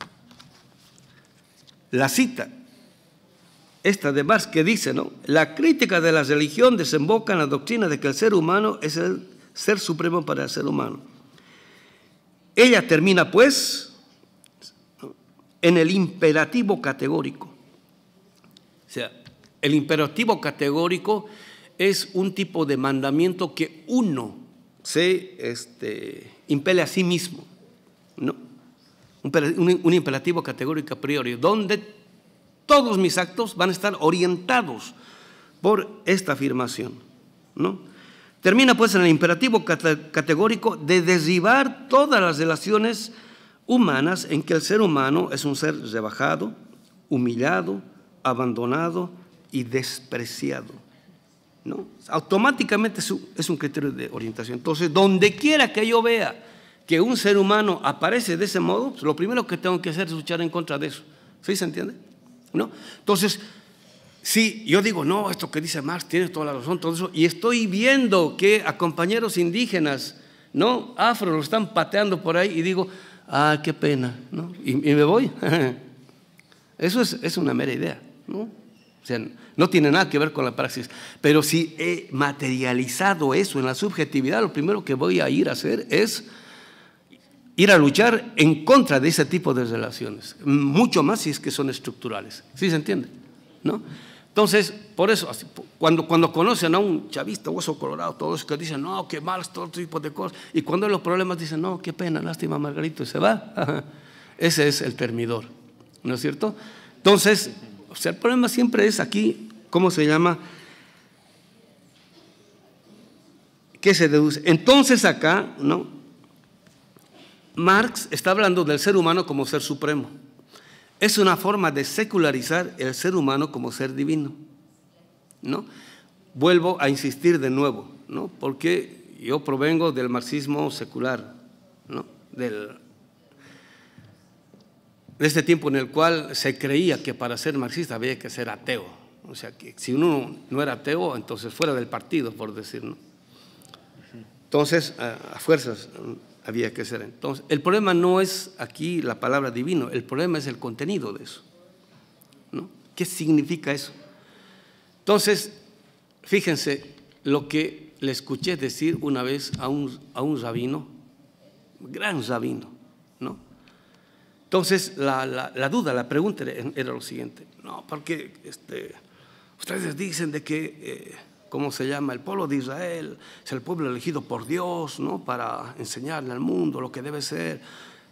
la cita, esta de Marx, que dice, ¿no? La crítica de la religión desemboca en la doctrina de que el ser humano es el ser supremo para el ser humano. Ella termina, pues, en el imperativo categórico. O sea, el imperativo categórico es un tipo de mandamiento que uno se impele a sí mismo, ¿no? Un imperativo categórico a priori, donde todos mis actos van a estar orientados por esta afirmación, ¿no? Termina pues en el imperativo categórico de derribar todas las relaciones humanas en que el ser humano es un ser rebajado, humillado, abandonado y despreciado, ¿no? Automáticamente es un criterio de orientación. Entonces, donde quiera que yo vea que un ser humano aparece de ese modo, pues lo primero que tengo que hacer es luchar en contra de eso. ¿Sí se entiende? ¿No? Entonces, sí, yo digo, no, esto que dice Marx tiene toda la razón, todo eso, y estoy viendo que a compañeros indígenas, ¿no?, afro, lo están pateando por ahí, y digo, ah, qué pena, ¿no? Y me voy. Eso es una mera idea, ¿no? O sea, no tiene nada que ver con la praxis. Pero si he materializado eso en la subjetividad, lo primero que voy a ir a hacer es ir a luchar en contra de ese tipo de relaciones, mucho más si es que son estructurales. ¿Sí se entiende? ¿No? Entonces, por eso, cuando conocen a un chavista, hueso colorado, todos que dicen, no, qué mal, todo tipo de cosas, y cuando hay los problemas dicen, no, qué pena, lástima, Margarito, y se va. Ese es el termidor, ¿no es cierto? Entonces, o sea, el problema siempre es aquí, ¿cómo se llama? ¿Qué se deduce? Entonces acá, ¿no?, Marx está hablando del ser humano como ser supremo. Es una forma de secularizar el ser humano como ser divino, ¿no? Vuelvo a insistir de nuevo, ¿no?, porque yo provengo del marxismo secular, ¿no?, de este tiempo en el cual se creía que para ser marxista había que ser ateo. O sea, que si uno no era ateo, entonces fuera del partido, por decir, ¿no? Entonces, a fuerzas había que ser. Entonces, el problema no es aquí la palabra divino, el problema es el contenido de eso, ¿no? ¿Qué significa eso? Entonces, fíjense lo que le escuché decir una vez a un rabino, gran rabino, ¿no? Entonces, la duda, la pregunta era lo siguiente, no, porque ustedes dicen de que, ¿cómo se llama? El pueblo de Israel es el pueblo elegido por Dios, ¿no?, para enseñarle al mundo lo que debe ser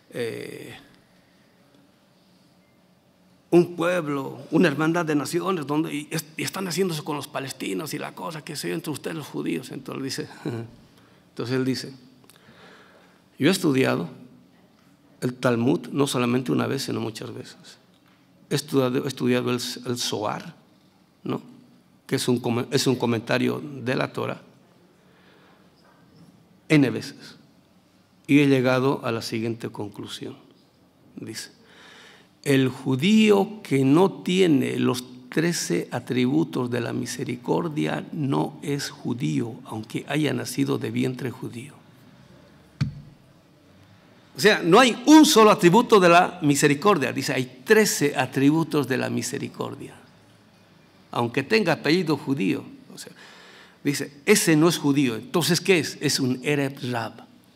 un pueblo, una hermandad de naciones, y están haciéndose con los palestinos y la cosa que se entre ustedes los judíos. Entonces él dice, yo he estudiado el Talmud no solamente una vez, sino muchas veces. He estudiado el Zohar, ¿no?, que es un comentario de la Torah, N veces. Y he llegado a la siguiente conclusión. Dice, el judío que no tiene los 13 atributos de la misericordia no es judío, aunque haya nacido de vientre judío. O sea, no hay un solo atributo de la misericordia. Dice, hay 13 atributos de la misericordia. Aunque tenga apellido judío. O sea, dice, ese no es judío. Entonces, ¿qué es? Es un Erev Rab.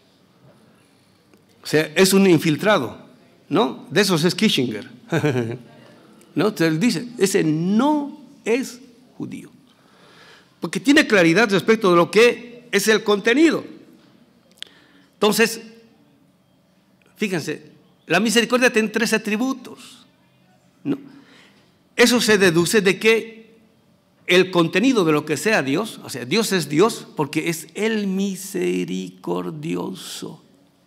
O sea, es un infiltrado, ¿no? De esos es Kissinger. ¿No? Entonces dice, ese no es judío. Porque tiene claridad respecto de lo que es el contenido. Entonces, fíjense, la misericordia tiene 3 atributos, ¿no? Eso se deduce de que el contenido de lo que sea Dios, o sea, Dios es Dios porque es el misericordioso.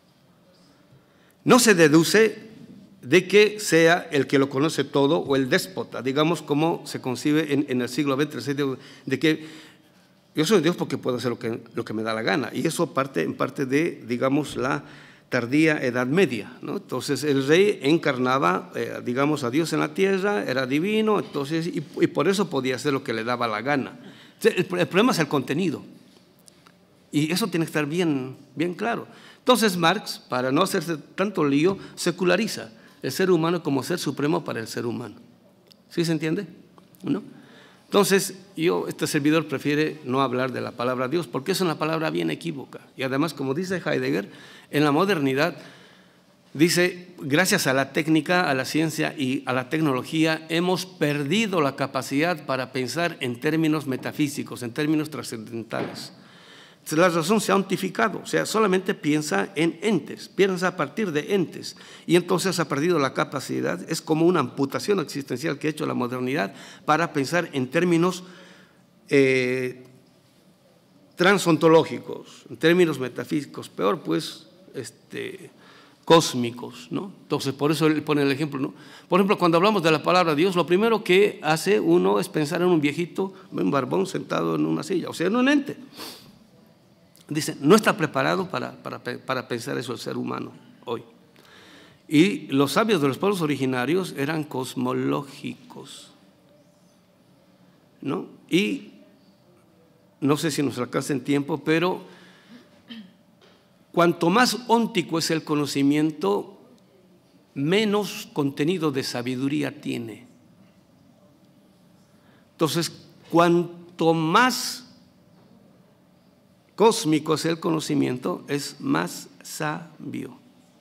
No se deduce de que sea el que lo conoce todo o el déspota, digamos como se concibe en el siglo XX, de que yo soy Dios porque puedo hacer lo que me da la gana. Y eso en parte de, digamos, la tardía Edad Media, ¿no? Entonces el rey encarnaba, digamos, a Dios en la tierra, era divino, entonces, y por eso podía hacer lo que le daba la gana. El problema es el contenido. Y eso tiene que estar bien claro. Entonces Marx, para no hacerse tanto lío, seculariza el ser humano como ser supremo para el ser humano. ¿Sí se entiende? ¿No? Entonces, este servidor prefiere no hablar de la palabra Dios, porque es una palabra bien equívoca. Y además, como dice Heidegger, en la modernidad, dice, gracias a la técnica, a la ciencia y a la tecnología, hemos perdido la capacidad para pensar en términos metafísicos, en términos trascendentales. La razón se ha ontificado, o sea, solamente piensa en entes, piensa a partir de entes, y entonces ha perdido la capacidad. Es como una amputación existencial que ha hecho la modernidad para pensar en términos transontológicos, en términos metafísicos, peor pues, cósmicos, ¿no? Entonces, por eso él pone el ejemplo, ¿no? Por ejemplo, cuando hablamos de la palabra Dios, lo primero que hace uno es pensar en un viejito, un barbón sentado en una silla, o sea, en un ente. Dice, no está preparado para pensar eso el ser humano hoy. Y los sabios de los pueblos originarios eran cosmológicos. ¿no? Y no sé si nos alcanza en tiempo, pero cuanto más óntico es el conocimiento, menos contenido de sabiduría tiene. Entonces, cuanto más cósmico es el conocimiento, es más sabio.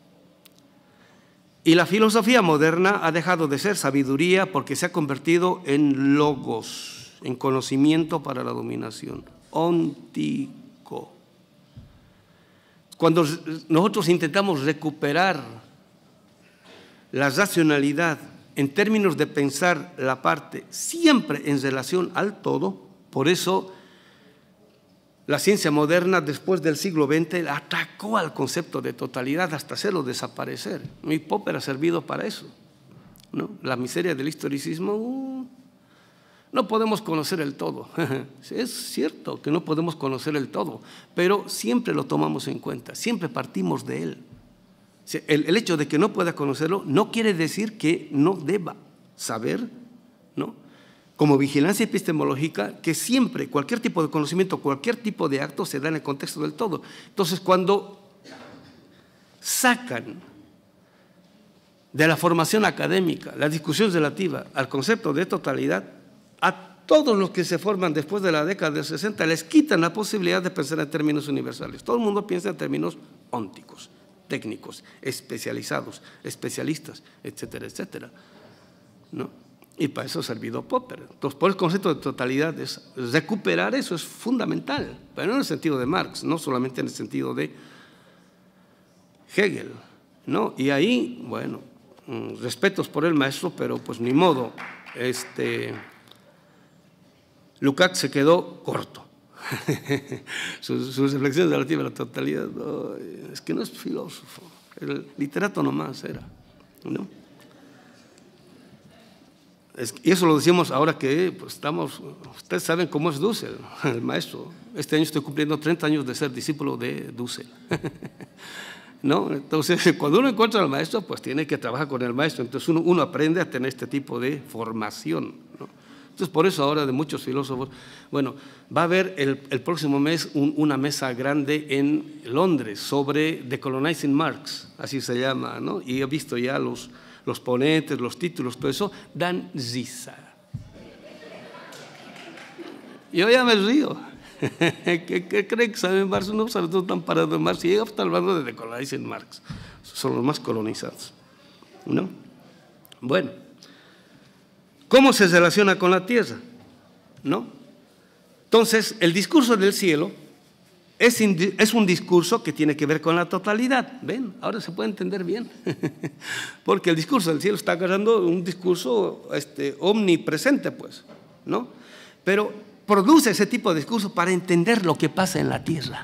Y la filosofía moderna ha dejado de ser sabiduría porque se ha convertido en logos, en conocimiento para la dominación, óntico. Cuando nosotros intentamos recuperar la racionalidad en términos de pensar la parte siempre en relación al todo, por eso la ciencia moderna después del siglo XX atacó al concepto de totalidad hasta hacerlo desaparecer. Y Popper ha servido para eso, ¿no? La miseria del historicismo, no podemos conocer el todo. Es cierto que no podemos conocer el todo, pero siempre lo tomamos en cuenta, siempre partimos de él. El hecho de que no pueda conocerlo no quiere decir que no deba saber, ¿no? Como vigilancia epistemológica, que siempre cualquier tipo de conocimiento, cualquier tipo de acto se da en el contexto del todo. Entonces, cuando sacan de la formación académica la discusión relativa al concepto de totalidad, a todos los que se forman después de la década del 60 les quitan la posibilidad de pensar en términos universales. Todo el mundo piensa en términos ónticos, técnicos, especializados, especialistas, etcétera, etcétera, ¿no? Y para eso ha servido Popper. Entonces, por el concepto de totalidad, recuperar eso es fundamental, pero no en el sentido de Marx, no solamente en el sentido de Hegel, ¿no? Y ahí, bueno, respetos por el maestro, pero pues ni modo, Lukács se quedó corto. sus reflexiones relativas a la totalidad, no, es que no es filósofo, el literato nomás era, ¿no? Y eso lo decimos ahora que pues, ustedes saben cómo es Dussel, el maestro. Este año estoy cumpliendo 30 años de ser discípulo de Dussel, ¿no? Entonces, cuando uno encuentra al maestro, pues tiene que trabajar con el maestro. Entonces, uno aprende a tener este tipo de formación, ¿no? Entonces, por eso ahora de muchos filósofos, bueno, va a haber el próximo mes una mesa grande en Londres sobre Decolonizing Marx, así se llama, ¿no? Y he visto ya los ponentes, los títulos, todo eso, dan risa. Yo ya me río. ¿Qué creen que saben Marx? No saben, todos están parados en Marx y llega hasta hablando de Decolonizing Marx. Son los más colonizados, ¿no? Bueno, ¿cómo se relaciona con la tierra? ¿No? Entonces, el discurso del cielo es un discurso que tiene que ver con la totalidad. ¿Ven? Ahora se puede entender bien. Porque el discurso del cielo está agarrando un discurso omnipresente, pues, ¿no? Pero produce ese tipo de discurso para entender lo que pasa en la tierra,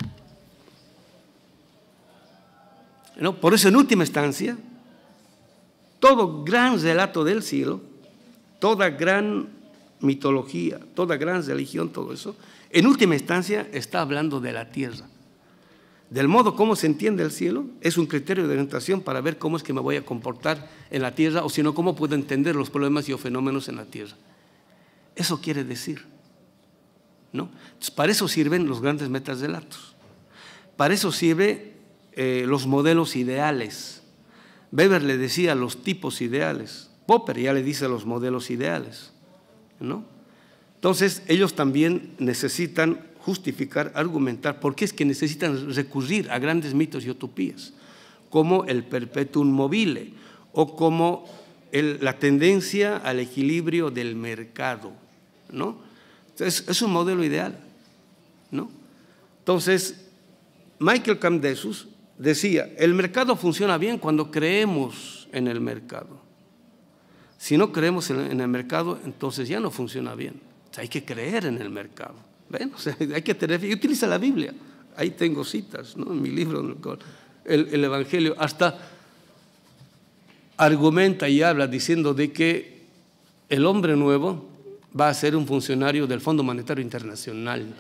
¿no? Por eso, en última instancia, todo gran relato del cielo, toda gran mitología, toda gran religión, todo eso, en última instancia está hablando de la tierra. Del modo como se entiende el cielo es un criterio de orientación para ver cómo es que me voy a comportar en la tierra, o si no, cómo puedo entender los problemas y los fenómenos en la tierra. Eso quiere decir, ¿no? Entonces, para eso sirven los grandes metarrelatos. Para eso sirven los modelos ideales. Weber le decía los tipos ideales. Popper ya le dice los modelos ideales, ¿no? Entonces, ellos también necesitan justificar, argumentar, por qué es que necesitan recurrir a grandes mitos y utopías, como el perpetuum mobile o como la tendencia al equilibrio del mercado, ¿no? Entonces, es un modelo ideal, ¿no? Entonces, Michael Camdesus decía, el mercado funciona bien cuando creemos en el mercado. Si no creemos en el mercado, entonces ya no funciona bien. O sea, hay que creer en el mercado. ¿Ven? O sea, hay que tener fe. Y utiliza la Biblia. Ahí tengo citas, ¿no? En mi libro, el Evangelio, hasta argumenta y habla diciendo de que el hombre nuevo va a ser un funcionario del Fondo Monetario Internacional.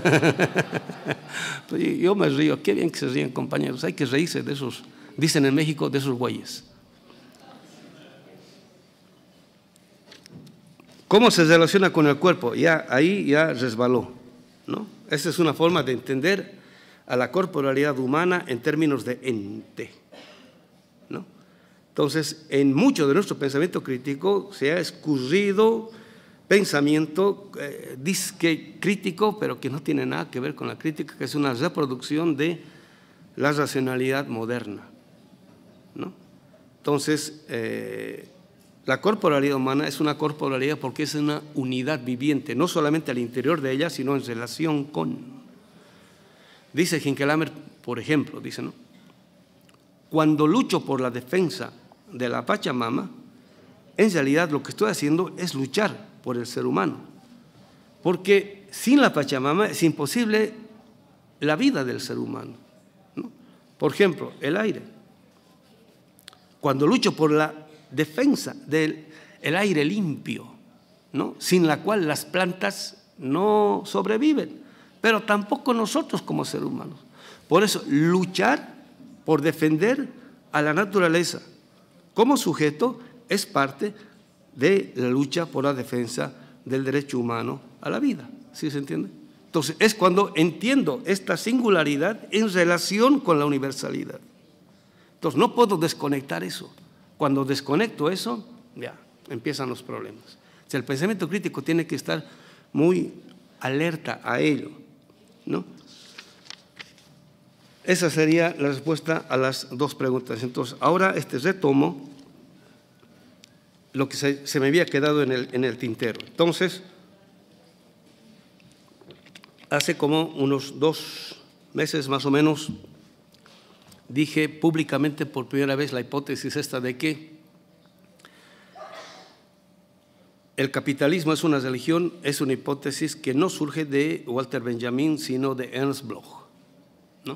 Yo me río. Qué bien que se ríen, compañeros. Hay que reírse de esos, dicen en México, de esos güeyes. ¿Cómo se relaciona con el cuerpo? Ya ahí ya resbaló, ¿no? Esa es una forma de entender a la corporalidad humana en términos de ente, ¿no? Entonces, en mucho de nuestro pensamiento crítico se ha escurrido pensamiento disque crítico, pero que no tiene nada que ver con la crítica, que es una reproducción de la racionalidad moderna, ¿no? Entonces, la corporalidad humana es una corporalidad porque es una unidad viviente, no solamente al interior de ella, sino en relación con. Dice Hinckelhammer, por ejemplo, dice, ¿no? Cuando lucho por la defensa de la Pachamama, en realidad lo que estoy haciendo es luchar por el ser humano, porque sin la Pachamama es imposible la vida del ser humano, ¿no? Por ejemplo, el aire. Cuando lucho por la defensa del aire limpio, ¿no? Sin la cual las plantas no sobreviven, pero tampoco nosotros como seres humanos. Por eso, luchar por defender a la naturaleza como sujeto es parte de la lucha por la defensa del derecho humano a la vida. ¿Sí se entiende? Entonces, es cuando entiendo esta singularidad en relación con la universalidad. Entonces, no puedo desconectar eso. Cuando desconecto eso, ya, empiezan los problemas. O sea, el pensamiento crítico tiene que estar muy alerta a ello, ¿no? Esa sería la respuesta a las dos preguntas. Entonces, ahora retomo lo que se me había quedado en el tintero. Entonces, hace como unos 2 meses más o menos, dije públicamente por primera vez la hipótesis esta de que el capitalismo es una religión, es una hipótesis que no surge de Walter Benjamin, sino de Ernst Bloch, ¿no?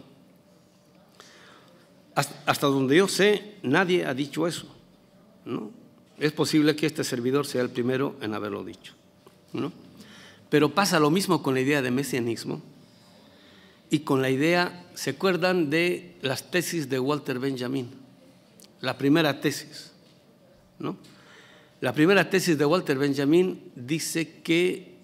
Hasta donde yo sé, nadie ha dicho eso, ¿no? Es posible que este servidor sea el primero en haberlo dicho, ¿no? Pero pasa lo mismo con la idea de mesianismo y con la idea, ¿se acuerdan de las tesis de Walter Benjamin? La primera tesis, ¿no? La primera tesis de Walter Benjamin dice que,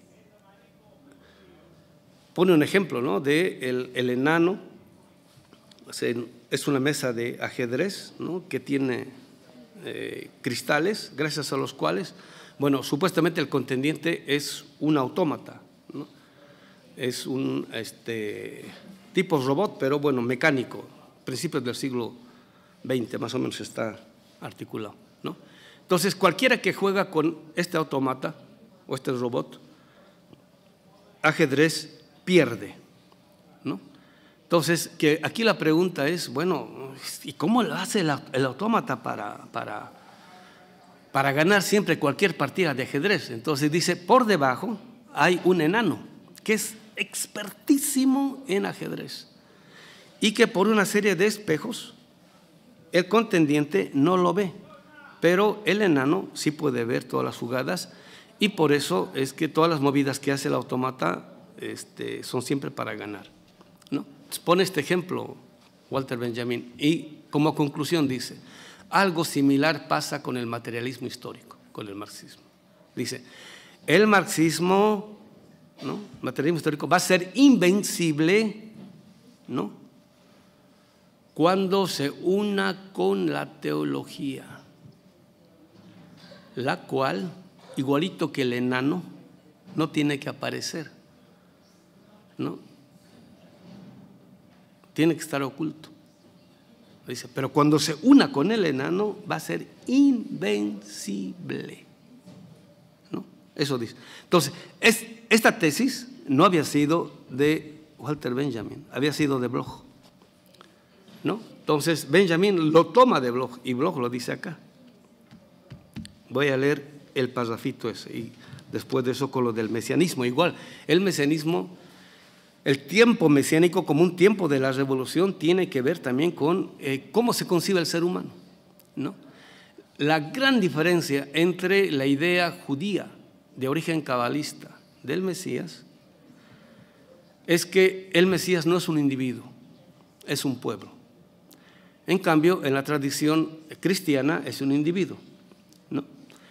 pone un ejemplo, ¿no? De el enano, es una mesa de ajedrez, ¿no? Que tiene cristales, gracias a los cuales, bueno, supuestamente el contendiente es un autómata, ¿no? Es un tipo robot, pero bueno, mecánico, principios del siglo XX, más o menos está articulado, ¿no? Entonces, cualquiera que juega con este autómata o este robot, ajedrez, pierde, ¿no? Entonces, que aquí la pregunta es, bueno, ¿y cómo lo hace el autómata para ganar siempre cualquier partida de ajedrez? Entonces dice, por debajo hay un enano que es expertísimo en ajedrez y que por una serie de espejos el contendiente no lo ve, pero el enano sí puede ver todas las jugadas y por eso es que todas las movidas que hace el autómata son siempre para ganar, ¿no? Pone este ejemplo Walter Benjamin y como conclusión dice, algo similar pasa con el materialismo histórico, con el marxismo. Dice, el marxismo, ¿no? Materialismo histórico va a ser invencible, ¿no? Cuando se una con la teología, la cual, igualito que el enano, no tiene que aparecer, ¿no? Tiene que estar oculto. Dice, pero cuando se una con el enano va a ser invencible, ¿no? Eso dice. Entonces, esta tesis no había sido de Walter Benjamin, había sido de Bloch, ¿no? Entonces, Benjamin lo toma de Bloch y Bloch lo dice acá. Voy a leer el parrafito ese y después de eso con lo del mesianismo. Igual, el mesianismo, el tiempo mesiánico como un tiempo de la revolución tiene que ver también con cómo se concibe el ser humano, ¿no? La gran diferencia entre la idea judía de origen cabalista del Mesías es que el Mesías no es un individuo, es un pueblo. En cambio, en la tradición cristiana es un individuo, ¿no?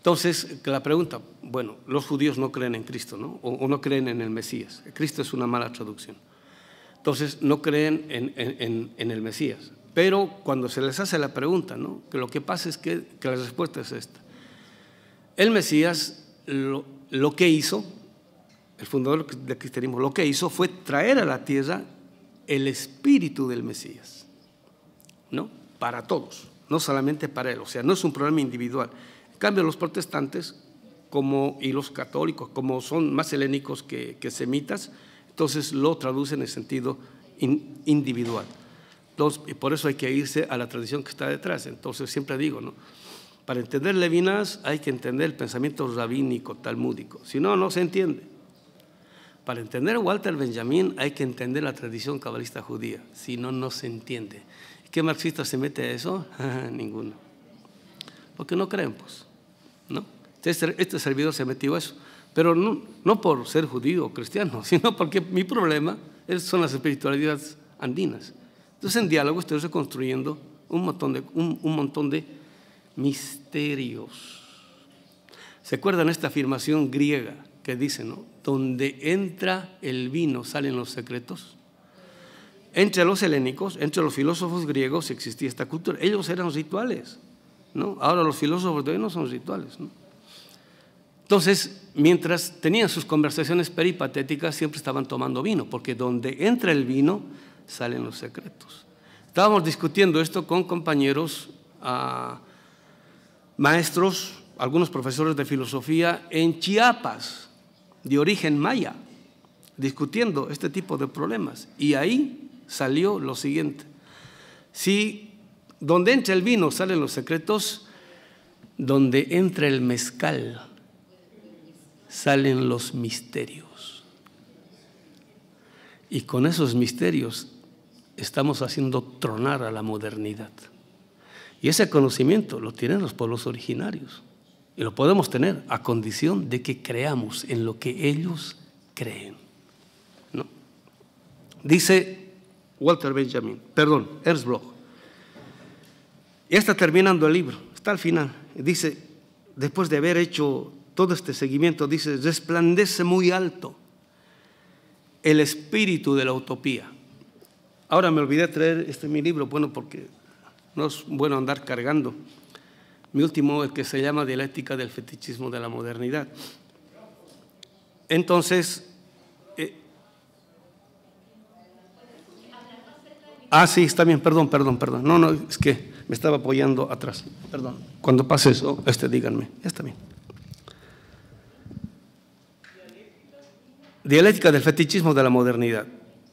Entonces, la pregunta, bueno, los judíos no creen en Cristo, ¿no? O no creen en el Mesías. Cristo es una mala traducción. Entonces, no creen en el Mesías. Pero cuando se les hace la pregunta, ¿no? Que lo que pasa es que la respuesta es esta. El Mesías lo que hizo, el fundador del cristianismo, lo que hizo fue traer a la tierra el espíritu del Mesías, ¿no? Para todos, no solamente para él. O sea, no es un problema individual. En cambio, los protestantes y los católicos, como son más helénicos que semitas, entonces lo traducen en sentido individual. Entonces, y por eso hay que irse a la tradición que está detrás. Entonces, siempre digo, ¿no? Para entender Levinas hay que entender el pensamiento rabínico, talmúdico. Si no, no se entiende. Para entender Walter Benjamin hay que entender la tradición cabalista judía. Si no, no se entiende. ¿Qué marxista se mete a eso? Ninguno. Porque no creen, pues, ¿no? Este servidor se metió a eso. Pero no por ser judío o cristiano, sino porque mi problema son las espiritualidades andinas. Entonces, en diálogo estoy reconstruyendo un montón de misterios. ¿Se acuerdan esta afirmación griega que dice, ¿no? Donde entra el vino salen los secretos? Entre los helénicos, entre los filósofos griegos existía esta cultura. Ellos eran rituales, ¿no? Ahora los filósofos de hoy no son rituales, ¿no? Entonces, mientras tenían sus conversaciones peripatéticas, siempre estaban tomando vino, porque donde entra el vino salen los secretos. Estábamos discutiendo esto con compañeros, maestros, algunos profesores de filosofía en Chiapas, de origen maya, discutiendo este tipo de problemas. Y ahí salió lo siguiente: si donde entra el vino salen los secretos, donde entra el mezcal salen los misterios. Y con esos misterios estamos haciendo tronar a la modernidad. Y ese conocimiento lo tienen los pueblos originarios. Y lo podemos tener a condición de que creamos en lo que ellos creen, ¿no? Dice Ernst Bloch. Ya está terminando el libro, está al final. Dice, después de haber hecho todo este seguimiento, dice, resplandece muy alto el espíritu de la utopía. Ahora me olvidé traer mi libro, bueno, porque no es bueno andar cargando. Mi último, el que se llama Dialéctica del fetichismo de la modernidad. Entonces, sí, está bien, perdón. No, es que me estaba apoyando atrás. Perdón. Cuando pase eso, díganme. Ya está bien. Dialéctica del fetichismo de la modernidad.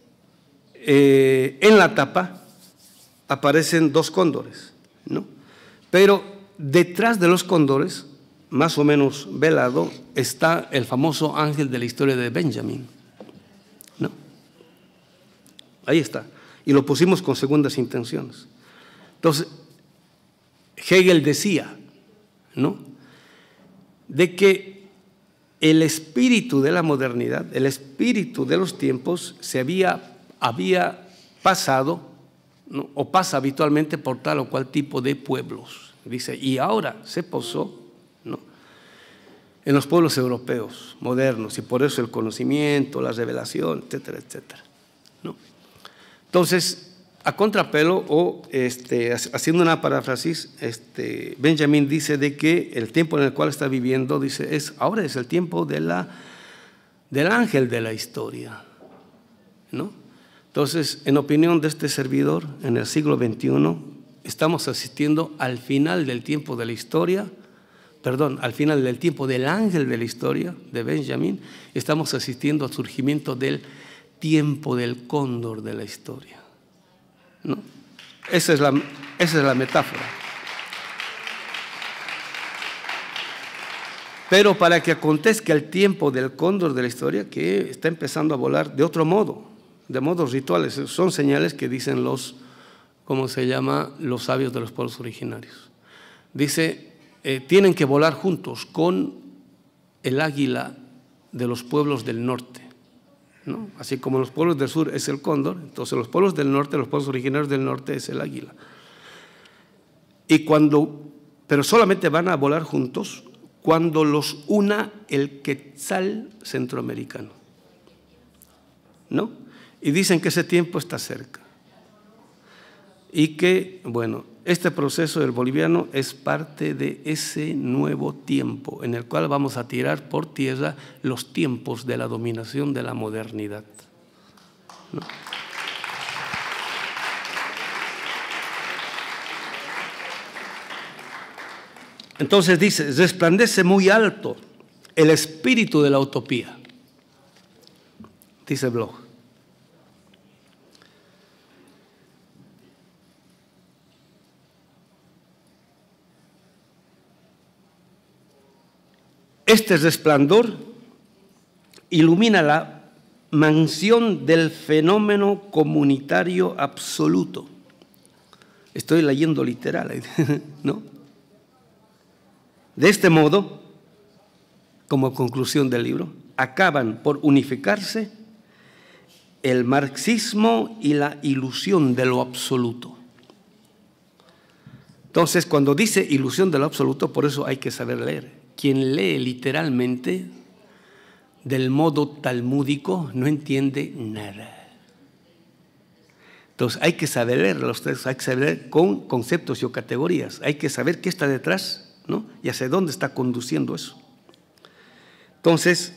En la tapa aparecen dos cóndores, ¿no? Pero detrás de los cóndores, más o menos velado, está el famoso ángel de la historia de Benjamin, ¿no? Ahí está. Y lo pusimos con segundas intenciones. Entonces, Hegel decía, ¿no?, de que el espíritu de la modernidad, el espíritu de los tiempos, había pasado, ¿no?, o pasa habitualmente por tal o cual tipo de pueblos. Dice, y ahora se posó, ¿no?, en los pueblos europeos modernos, y por eso el conocimiento, la revelación, etcétera, etcétera, ¿no? Entonces, a contrapelo o haciendo una paráfrasis, Benjamin dice de que el tiempo en el cual está viviendo, dice, ahora es el tiempo del ángel de la historia, ¿no? Entonces, en opinión de este servidor, en el siglo XXI, estamos asistiendo al final del tiempo de la historia, al final del tiempo del ángel de la historia, de Benjamin, estamos asistiendo al surgimiento del tiempo del cóndor de la historia, ¿no? Esa es la metáfora. Pero para que acontezca el tiempo del cóndor de la historia, que está empezando a volar de otro modo, de modos rituales, son señales que dicen los sabios de los pueblos originarios. Dice, tienen que volar juntos con el águila de los pueblos del norte, ¿no? Así como los pueblos del sur es el cóndor, entonces los pueblos del norte, los pueblos originarios del norte es el águila. Pero solamente van a volar juntos cuando los una el quetzal centroamericano, ¿no? Y dicen que ese tiempo está cerca. Y que, bueno, este proceso del boliviano es parte de ese nuevo tiempo en el cual vamos a tirar por tierra los tiempos de la dominación de la modernidad, ¿no? Entonces dice, resplandece muy alto el espíritu de la utopía, dice Bloch. Este resplandor ilumina la mansión del fenómeno comunitario absoluto. Estoy leyendo literal, ¿no? De este modo, como conclusión del libro, acaban por unificarse el marxismo y la ilusión de lo absoluto. Entonces, cuando dice ilusión de lo absoluto, por eso hay que saber leer. Quien lee literalmente del modo talmúdico no entiende nada. Entonces hay que saber leer los textos, hay que saber leer con conceptos y categorías, hay que saber qué está detrás, ¿no? Y hacia dónde está conduciendo eso. Entonces,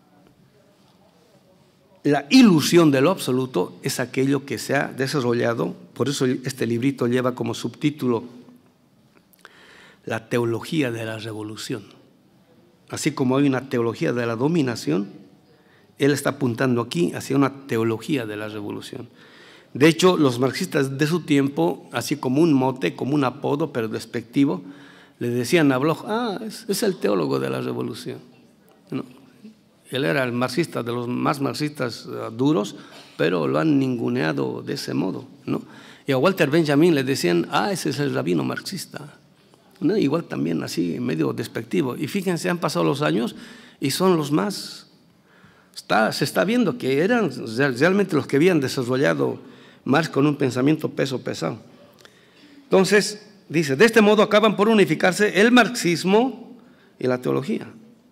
la ilusión de lo absoluto es aquello que se ha desarrollado, por eso este librito lleva como subtítulo la teología de la revolución. Así como hay una teología de la dominación, él está apuntando aquí hacia una teología de la revolución. De hecho, los marxistas de su tiempo, así como un mote, como un apodo, pero despectivo, le decían a Bloch, es el teólogo de la revolución, ¿no? Él era el marxista, de los más marxistas duros, pero lo han ninguneado de ese modo, ¿no? Y a Walter Benjamin le decían, ese es el rabino marxista, ¿no? Igual también así, medio despectivo. Y fíjense, han pasado los años y son los más, se está viendo que eran realmente los que habían desarrollado Marx con un pensamiento peso pesado. Entonces, dice, de este modo acaban por unificarse el marxismo y la teología,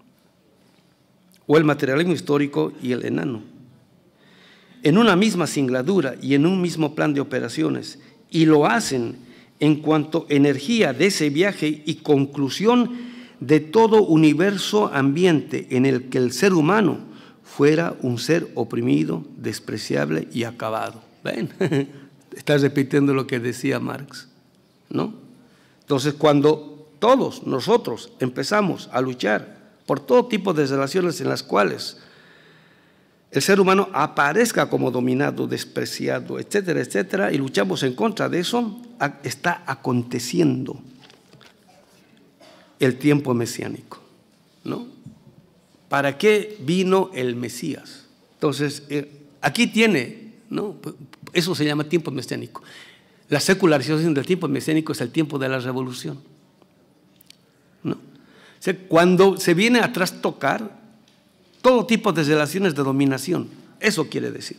o el materialismo histórico y el enano, en una misma singladura y en un mismo plan de operaciones, y lo hacen en cuanto energía de ese viaje y conclusión de todo universo ambiente en el que el ser humano fuera un ser oprimido, despreciable y acabado. ¿Ven? Está repitiendo lo que decía Marx, ¿no? Entonces, cuando todos nosotros empezamos a luchar por todo tipo de relaciones en las cuales el ser humano aparezca como dominado, despreciado, etcétera, etcétera, y luchamos en contra de eso, está aconteciendo el tiempo mesiánico, ¿no? ¿Para qué vino el Mesías? Entonces, aquí tiene, ¿no? Eso se llama tiempo mesiánico. La secularización del tiempo mesiánico es el tiempo de la revolución, ¿no? O sea, cuando se viene a trastocar todo tipo de relaciones de dominación, eso quiere decir.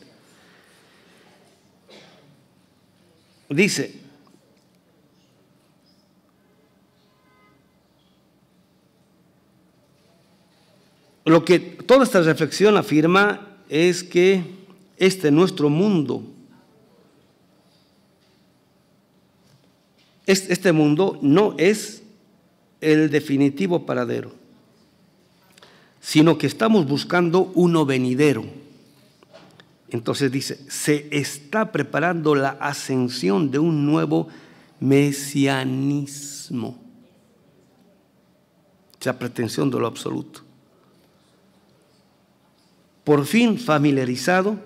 Dice, lo que toda esta reflexión afirma es que nuestro mundo, este mundo no es el definitivo paradero, sino que estamos buscando uno venidero. Entonces dice, se está preparando la ascensión de un nuevo mesianismo, esa pretensión de lo absoluto. Por fin familiarizado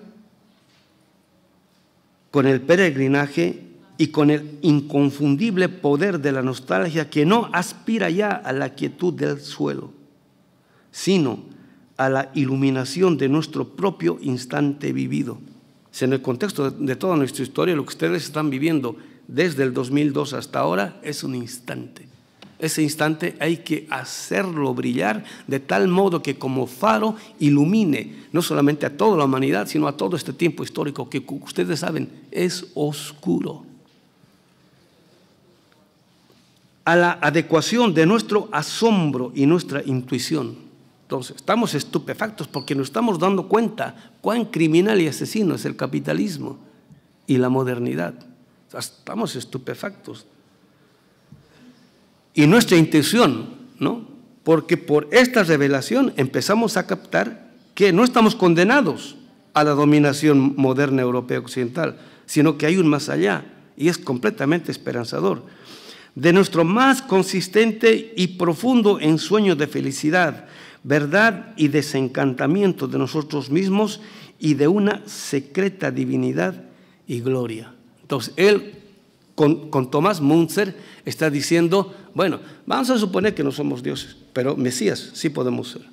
con el peregrinaje y con el inconfundible poder de la nostalgia que no aspira ya a la quietud del suelo, sino a la iluminación de nuestro propio instante vivido. En el contexto de toda nuestra historia, lo que ustedes están viviendo desde el 2002 hasta ahora es un instante. Ese instante hay que hacerlo brillar de tal modo que como faro ilumine no solamente a toda la humanidad, sino a todo este tiempo histórico que ustedes saben es oscuro. a la adecuación de nuestro asombro y nuestra intuición. Entonces, estamos estupefactos porque nos estamos dando cuenta cuán criminal y asesino es el capitalismo y la modernidad. Estamos estupefactos. Y nuestra intuición, ¿no? Porque por esta revelación empezamos a captar que no estamos condenados a la dominación moderna europea occidental, sino que hay un más allá, y es completamente esperanzador. De nuestro más consistente y profundo ensueño de felicidad, verdad y desencantamiento de nosotros mismos y de una secreta divinidad y gloria. Entonces, él, con Tomás Müntzer, está diciendo, bueno, vamos a suponer que no somos dioses, pero Mesías sí podemos ser.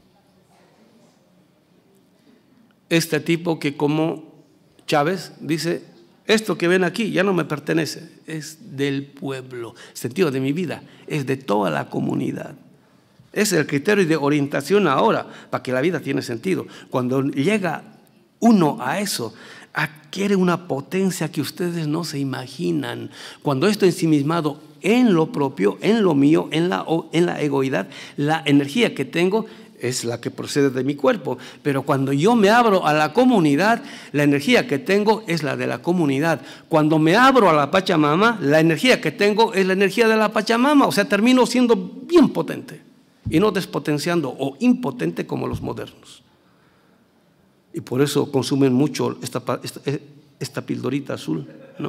Este tipo que, como Chávez dice, esto que ven aquí ya no me pertenece, es del pueblo. El sentido de mi vida es de toda la comunidad. Es el criterio de orientación ahora, para que la vida tiene sentido. Cuando llega uno a eso, adquiere una potencia que ustedes no se imaginan. Cuando estoy ensimismado en lo propio, en lo mío, en la egoidad, la energía que tengo es la que procede de mi cuerpo. Pero cuando yo me abro a la comunidad, la energía que tengo es la de la comunidad. Cuando me abro a la Pachamama, la energía que tengo es la energía de la Pachamama. O sea, termino siendo bien potente y no despotenciando o impotente como los modernos. Y por eso consumen mucho esta pildorita azul, ¿no?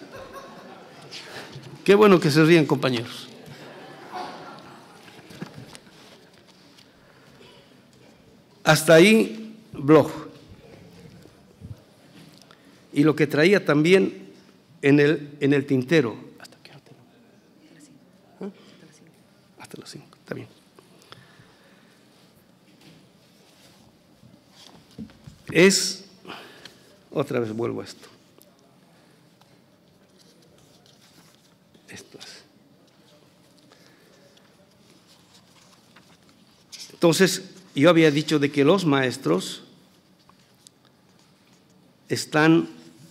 Qué bueno que se ríen, compañeros. Hasta ahí, Bloch. Y lo que traía también en el tintero. ¿Hasta qué hora tengo? Hasta las 5, está bien. Otra vez vuelvo a esto. Entonces, yo había dicho de que los maestros están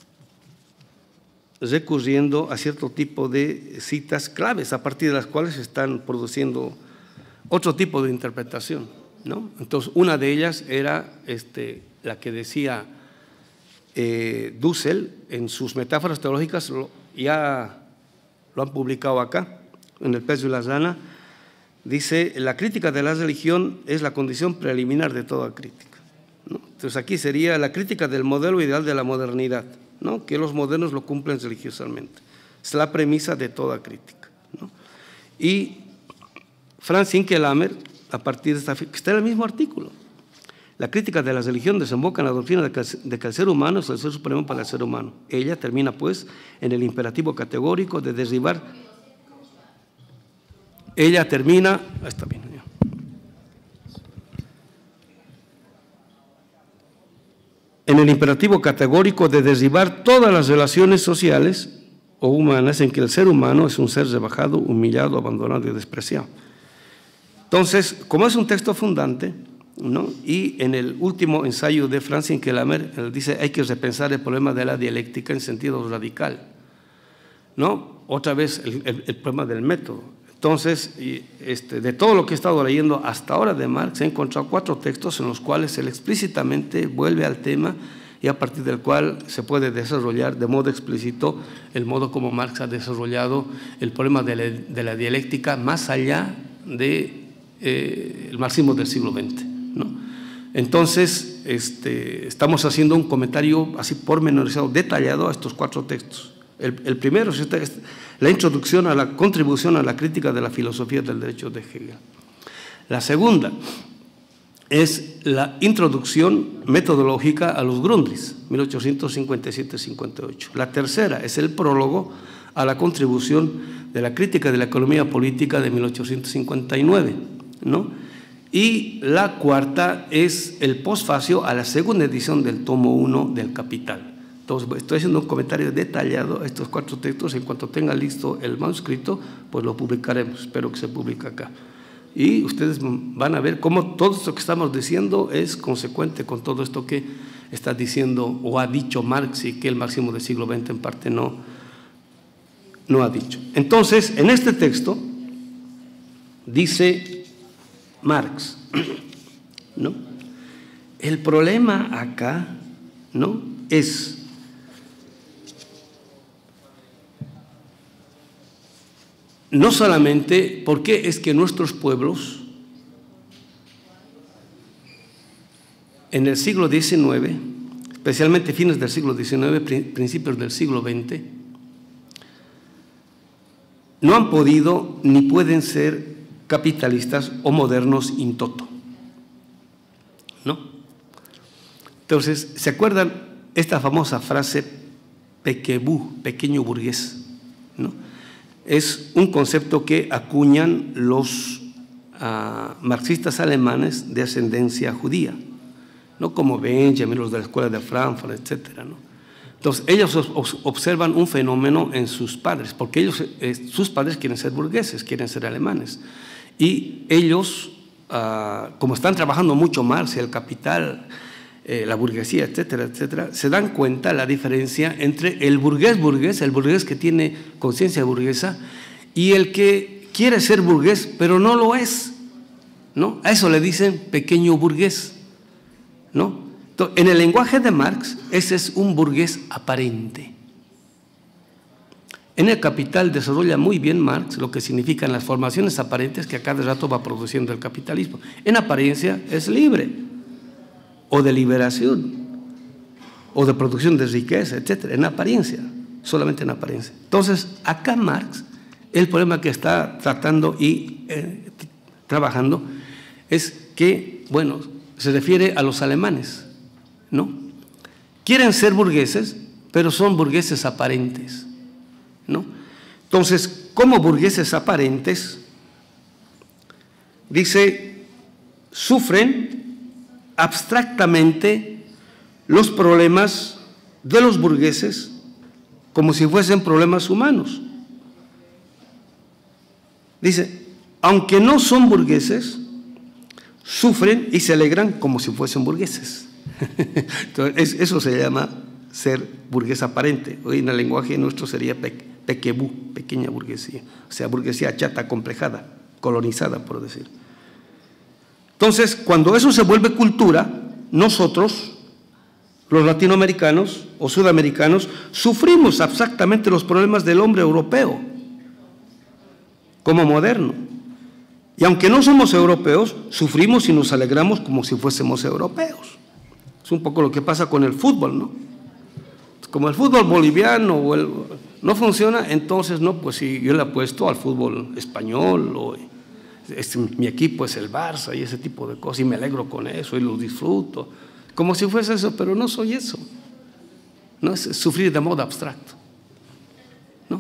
recurriendo a cierto tipo de citas claves a partir de las cuales están produciendo otro tipo de interpretación, ¿no? Entonces, una de ellas era la que decía Dussel en sus metáforas teológicas, ya lo han publicado acá, en el Pez y la Rana. Dice, la crítica de la religión es la condición preliminar de toda crítica, ¿no? Entonces aquí sería la crítica del modelo ideal de la modernidad, ¿no? Que los modernos lo cumplen religiosamente. Es la premisa de toda crítica, ¿no? Y Franz Hinkelhammer, a partir de esta, que está en el mismo artículo, la crítica de la religión desemboca en la doctrina de que el ser humano es el ser supremo para el ser humano. Ella termina pues en el imperativo categórico de derribar. Ella termina, está bien, ya. En el imperativo categórico de derribar todas las relaciones sociales o humanas en que el ser humano es un ser rebajado, humillado, abandonado y despreciado. Entonces, como es un texto fundante, ¿no? Y en el último ensayo de Franz Hinkelhammer, él dice hay que repensar el problema de la dialéctica en sentido radical, ¿no? Otra vez el problema del método. Entonces, de todo lo que he estado leyendo hasta ahora de Marx, he encontrado 4 textos en los cuales él explícitamente vuelve al tema y a partir del cual se puede desarrollar de modo explícito el modo como Marx ha desarrollado el problema de la dialéctica más allá del marxismo del siglo XX, ¿no? Entonces, estamos haciendo un comentario así pormenorizado, detallado a estos 4 textos. El primero es la introducción a la contribución a la crítica de la filosofía del derecho de Hegel. La segunda es la introducción metodológica a los Grundrisse, 1857-58. La tercera es el prólogo a la contribución de la crítica de la economía política de 1859, ¿no? Y la cuarta es el postfacio a la segunda edición del tomo 1 del Capital. Entonces, estoy haciendo un comentario detallado a estos 4 textos. En cuanto tenga listo el manuscrito, pues lo publicaremos. Espero que se publique acá. Y ustedes van a ver cómo todo esto que estamos diciendo es consecuente con todo esto que está diciendo o ha dicho Marx y que el marxismo del siglo XX en parte no no ha dicho. Entonces, en este texto dice Marx, ¿no? El problema acá, ¿no?, es no solamente porque es que nuestros pueblos en el siglo XIX, especialmente fines del siglo XIX, principios del siglo XX, no han podido ni pueden ser capitalistas o modernos in toto, ¿no? Entonces, ¿se acuerdan esta famosa frase pequebú, pequeño burgués, ¿no? Es un concepto que acuñan los marxistas alemanes de ascendencia judía, ¿no?, como Benjamin, los de la escuela de Frankfurt, etcétera, ¿no? Entonces, ellos observan un fenómeno en sus padres, porque ellos, sus padres quieren ser burgueses, quieren ser alemanes. Y ellos, como están trabajando mucho Marx, el capital, la burguesía, etcétera, etcétera, se dan cuenta la diferencia entre el burgués, el burgués que tiene conciencia burguesa, y el que quiere ser burgués, pero no lo es, ¿no? A eso le dicen pequeño burgués, ¿no? Entonces, en el lenguaje de Marx, ese es un burgués aparente. En el Capital desarrolla muy bien Marx lo que significan las formaciones aparentes que a cada rato va produciendo el capitalismo. En apariencia es libre, o de liberación, o de producción de riqueza, etcétera, en apariencia, solamente en apariencia. Entonces, acá Marx, el problema que está tratando y trabajando es que, bueno, se refiere a los alemanes, ¿no? Quieren ser burgueses, pero son burgueses aparentes, ¿no? Entonces, como burgueses aparentes, dice, sufren abstractamente los problemas de los burgueses como si fuesen problemas humanos. Dice, aunque no son burgueses, sufren y se alegran como si fuesen burgueses. Entonces, eso se llama ser burgués aparente. Hoy en el lenguaje nuestro sería pequebú, pequeña burguesía, o sea, burguesía chata, complejada, colonizada, por decir. Entonces, cuando eso se vuelve cultura, nosotros, los latinoamericanos o sudamericanos, sufrimos exactamente los problemas del hombre europeo como moderno. Y aunque no somos europeos, sufrimos y nos alegramos como si fuésemos europeos. Es un poco lo que pasa con el fútbol, ¿no? Como el fútbol boliviano no funciona, entonces, no, pues si yo le apuesto al fútbol español, o mi equipo es el Barça y ese tipo de cosas, y me alegro con eso y lo disfruto, como si fuese eso, pero no soy eso. No es sufrir de modo abstracto, ¿no?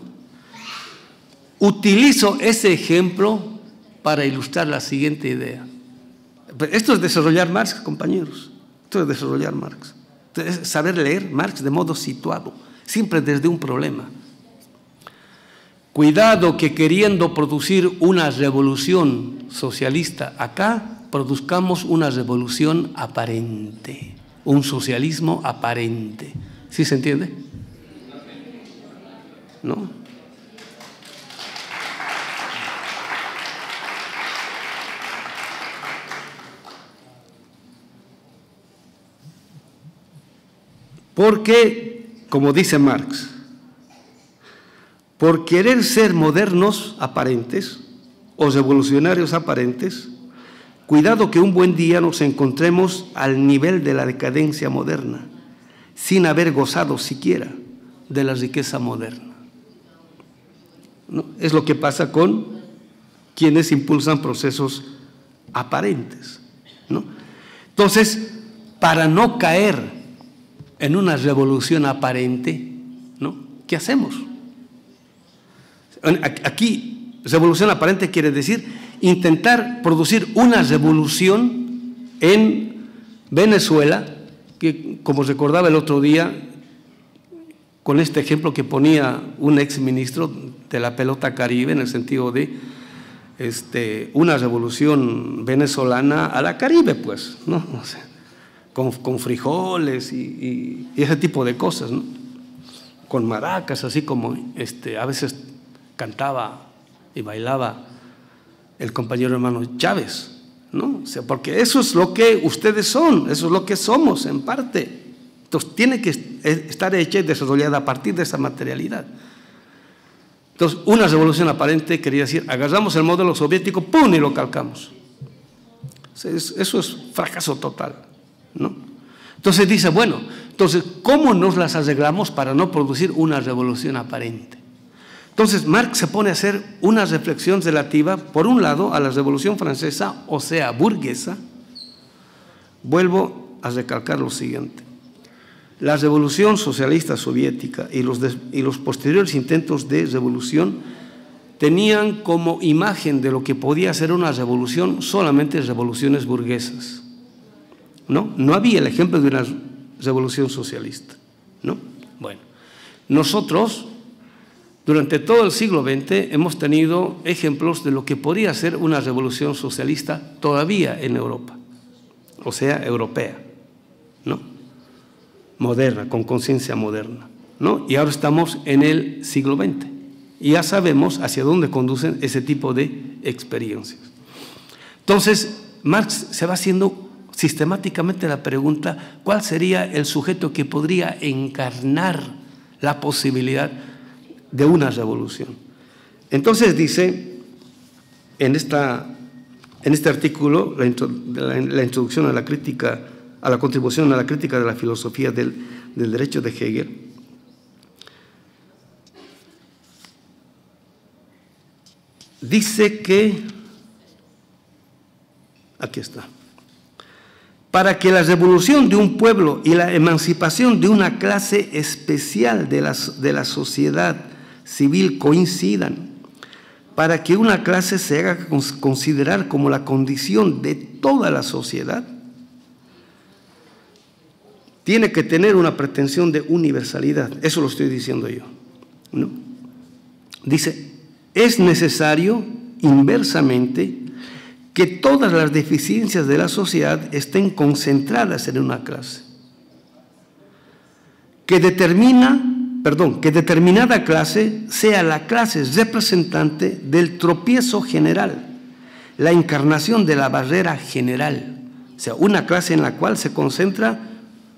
Utilizo ese ejemplo para ilustrar la siguiente idea. Esto es desarrollar Marx, compañeros. Esto es desarrollar Marx. Es saber leer Marx de modo situado, siempre desde un problema. Cuidado que queriendo producir una revolución socialista acá, produzcamos una revolución aparente, un socialismo aparente. ¿Sí se entiende? ¿No? Porque, como dice Marx, por querer ser modernos aparentes o revolucionarios aparentes, cuidado que un buen día nos encontremos al nivel de la decadencia moderna, sin haber gozado siquiera de la riqueza moderna, ¿no? Es lo que pasa con quienes impulsan procesos aparentes, ¿no? Entonces, para no caer en una revolución aparente, ¿no?, ¿qué hacemos? Aquí, revolución aparente quiere decir intentar producir una revolución en Venezuela, que, como recordaba el otro día, con este ejemplo que ponía un exministro de la pelota caribe, en el sentido de una revolución venezolana a la Caribe, pues, ¿no? O sea, con frijoles y ese tipo de cosas, ¿no? Con maracas, así como a veces cantaba y bailaba el compañero hermano Chávez, ¿no? O sea, porque eso es lo que ustedes son, eso es lo que somos en parte. Entonces tiene que estar hecha y desarrollada a partir de esa materialidad. Entonces, una revolución aparente quería decir, agarramos el modelo soviético, ¡pum!, y lo calcamos. Eso es fracaso total, ¿no? Entonces dice, bueno, entonces, ¿cómo nos las arreglamos para no producir una revolución aparente? Entonces, Marx se pone a hacer una reflexión relativa, por un lado, a la Revolución Francesa, o sea, burguesa. Vuelvo a recalcar lo siguiente. La revolución socialista soviética y los posteriores intentos de revolución tenían como imagen de lo que podía ser una revolución solamente revoluciones burguesas, ¿no? No había el ejemplo de una revolución socialista, ¿no? Bueno, nosotros durante todo el siglo XX hemos tenido ejemplos de lo que podría ser una revolución socialista todavía en Europa, o sea, europea, ¿no? Moderna, con conciencia moderna, ¿no? Y ahora estamos en el siglo XX y ya sabemos hacia dónde conducen ese tipo de experiencias. Entonces, Marx se va haciendo sistemáticamente la pregunta, ¿cuál sería el sujeto que podría encarnar la posibilidad de una revolución? Entonces dice, en este artículo, la introducción a la crítica, a la contribución a la crítica de la filosofía del derecho de Hegel, dice que, aquí está, para que la revolución de un pueblo y la emancipación de una clase especial de la sociedad civil coincidan, para que una clase se haga considerar como la condición de toda la sociedad, tiene que tener una pretensión de universalidad. Eso lo estoy diciendo yo, ¿no? Dice, es necesario inversamente que todas las deficiencias de la sociedad estén concentradas en una clase, que determinada clase sea la clase representante del tropiezo general, la encarnación de la barrera general, o sea, una clase en la cual se concentra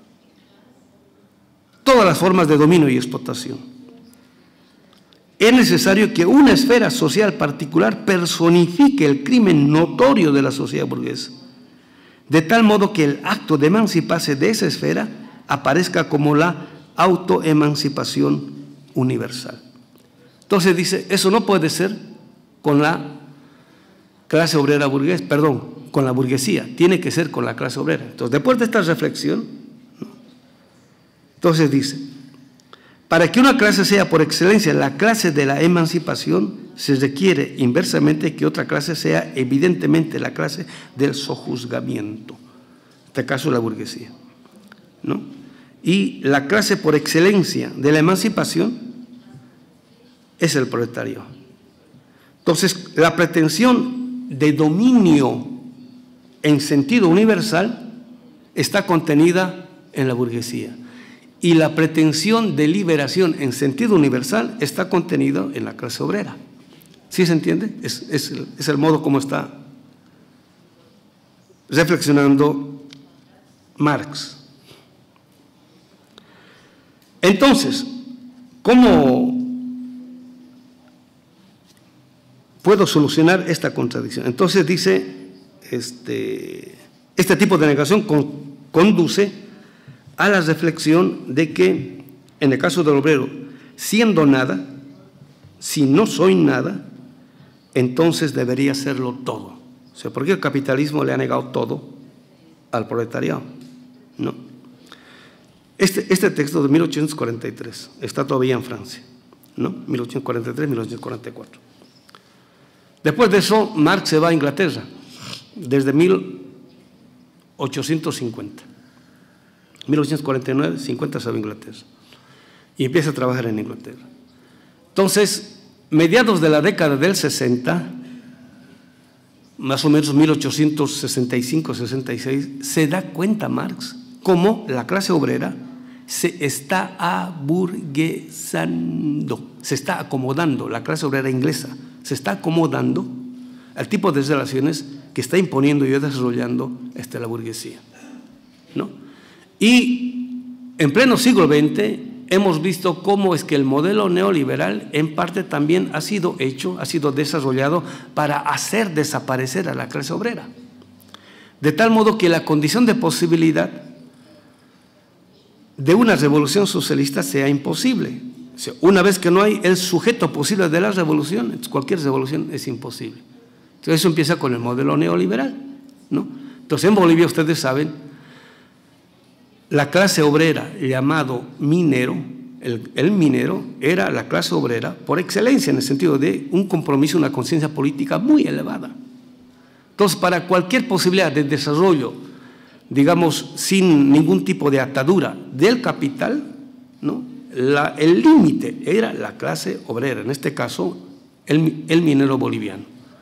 todas las formas de dominio y explotación. Es necesario que una esfera social particular personifique el crimen notorio de la sociedad burguesa, de tal modo que el acto de emanciparse de esa esfera aparezca como la autoemancipación universal. Entonces dice, eso no puede ser con la clase obrera burguesa, con la burguesía, tiene que ser con la clase obrera. Entonces, después de esta reflexión, entonces dice, para que una clase sea por excelencia la clase de la emancipación, se requiere inversamente que otra clase sea evidentemente la clase del sojuzgamiento, en este caso la burguesía, ¿no? Y la clase por excelencia de la emancipación es el proletario. Entonces, la pretensión de dominio en sentido universal está contenida en la burguesía. Y la pretensión de liberación en sentido universal está contenido en la clase obrera. ¿Sí se entiende? Es el modo como está reflexionando Marx. Entonces, ¿cómo puedo solucionar esta contradicción? Entonces dice, este tipo de negación conduce a la reflexión de que, en el caso del obrero, siendo nada, si no soy nada, entonces debería serlo todo. O sea, ¿por qué el capitalismo le ha negado todo al proletariado? No. Este texto de 1843 está todavía en Francia, ¿no? 1843, 1844. Después de eso, Marx se va a Inglaterra, desde 1850. 1849, 50 se va a Inglaterra y empieza a trabajar en Inglaterra. Entonces, mediados de la década del 60, más o menos 1865-66, se da cuenta Marx cómo la clase obrera se está aburguesando, se está acomodando, la clase obrera inglesa se está acomodando al tipo de relaciones que está imponiendo y desarrollando la burguesía, ¿no? Y en pleno siglo XX hemos visto cómo es que el modelo neoliberal en parte también ha sido desarrollado para hacer desaparecer a la clase obrera. De tal modo que la condición de posibilidad de una revolución socialista sea imposible. O sea, una vez que no hay el sujeto posible de la revolución, cualquier revolución es imposible. Entonces eso empieza con el modelo neoliberal, ¿no? Entonces en Bolivia, ustedes saben, la clase obrera llamado minero, el minero era la clase obrera por excelencia en el sentido de un compromiso, una conciencia política muy elevada. Entonces, para cualquier posibilidad de desarrollo, digamos, sin ningún tipo de atadura del capital, ¿no? El límite era la clase obrera, en este caso el minero boliviano.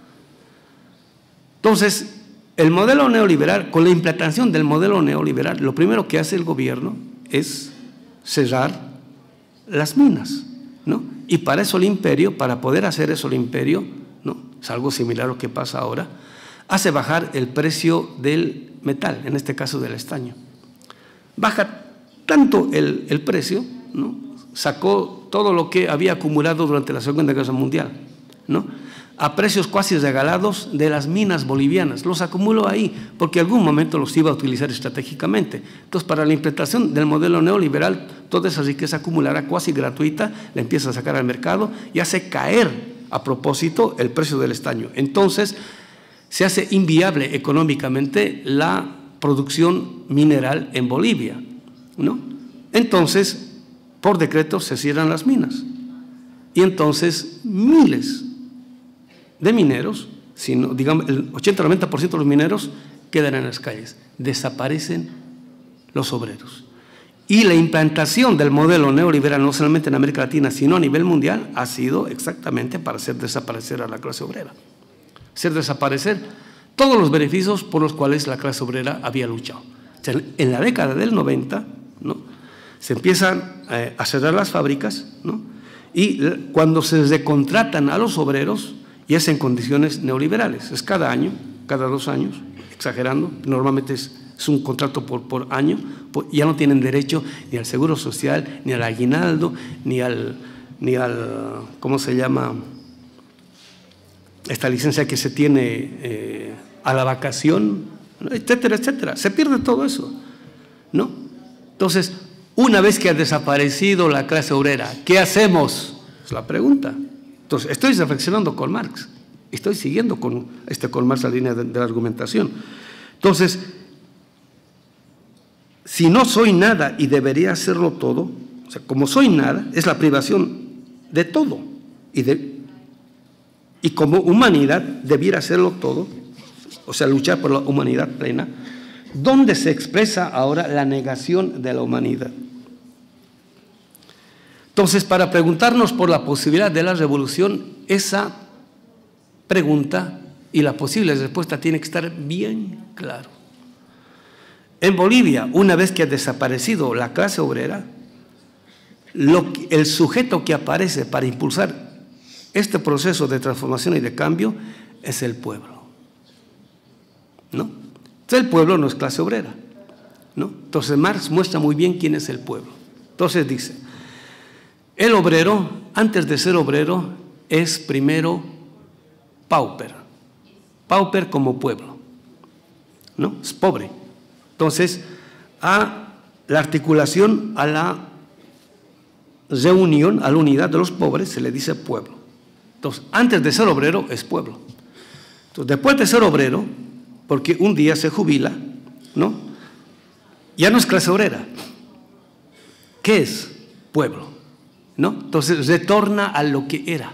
Entonces, el modelo neoliberal, con la implantación del modelo neoliberal, lo primero que hace el gobierno es cerrar las minas, ¿no? Y para eso el imperio, para poder hacer eso el imperio, ¿no? Es algo similar a lo que pasa ahora, hace bajar el precio del metal, en este caso del estaño. Baja tanto el precio, ¿no? Sacó todo lo que había acumulado durante la Segunda Guerra Mundial, ¿no? A precios casi regalados de las minas bolivianas. Los acumuló ahí porque en algún momento los iba a utilizar estratégicamente. Entonces, para la implementación del modelo neoliberal, toda esa riqueza acumulada casi gratuita la empieza a sacar al mercado y hace caer a propósito el precio del estaño. Entonces, se hace inviable económicamente la producción mineral en Bolivia, ¿no? Entonces, por decreto se cierran las minas y entonces miles de mineros, sino, digamos, el 80-90% de los mineros quedan en las calles, desaparecen los obreros. Y la implantación del modelo neoliberal, no solamente en América Latina, sino a nivel mundial, ha sido exactamente para hacer desaparecer a la clase obrera, hacer desaparecer todos los beneficios por los cuales la clase obrera había luchado. O sea, en la década del 90, ¿no? Se empiezan a cerrar las fábricas, ¿no? Y cuando se recontratan a los obreros, y es en condiciones neoliberales, es cada año, cada 2 años, exagerando, normalmente es un contrato por año, ya no tienen derecho ni al seguro social, ni al aguinaldo, ni al ¿cómo se llama? Esta licencia que se tiene a la vacación, etcétera, etcétera. Se pierde todo eso, ¿no? Entonces, una vez que ha desaparecido la clase obrera, ¿qué hacemos? Es la pregunta. Entonces, estoy reflexionando con Marx, estoy siguiendo con Marx la línea de la argumentación. Entonces, si no soy nada y debería hacerlo todo, o sea, como soy nada, es la privación de todo, y como humanidad debiera hacerlo todo, o sea, luchar por la humanidad plena, ¿dónde se expresa ahora la negación de la humanidad? Entonces, para preguntarnos por la posibilidad de la revolución, esa pregunta y la posible respuesta tiene que estar bien claro. En Bolivia, una vez que ha desaparecido la clase obrera, el sujeto que aparece para impulsar este proceso de transformación y de cambio es el pueblo, ¿no? Entonces, el pueblo no es clase obrera, ¿no? Entonces, Marx muestra muy bien quién es el pueblo. Entonces dice, el obrero, antes de ser obrero, es primero pauper como pueblo, ¿no? Es pobre. Entonces, a la articulación, a la reunión, a la unidad de los pobres se le dice pueblo. Entonces, antes de ser obrero es pueblo. Entonces, después de ser obrero, porque un día se jubila, ¿no? Ya no es clase obrera. ¿Qué es? Pueblo, ¿no? Entonces, retorna a lo que era.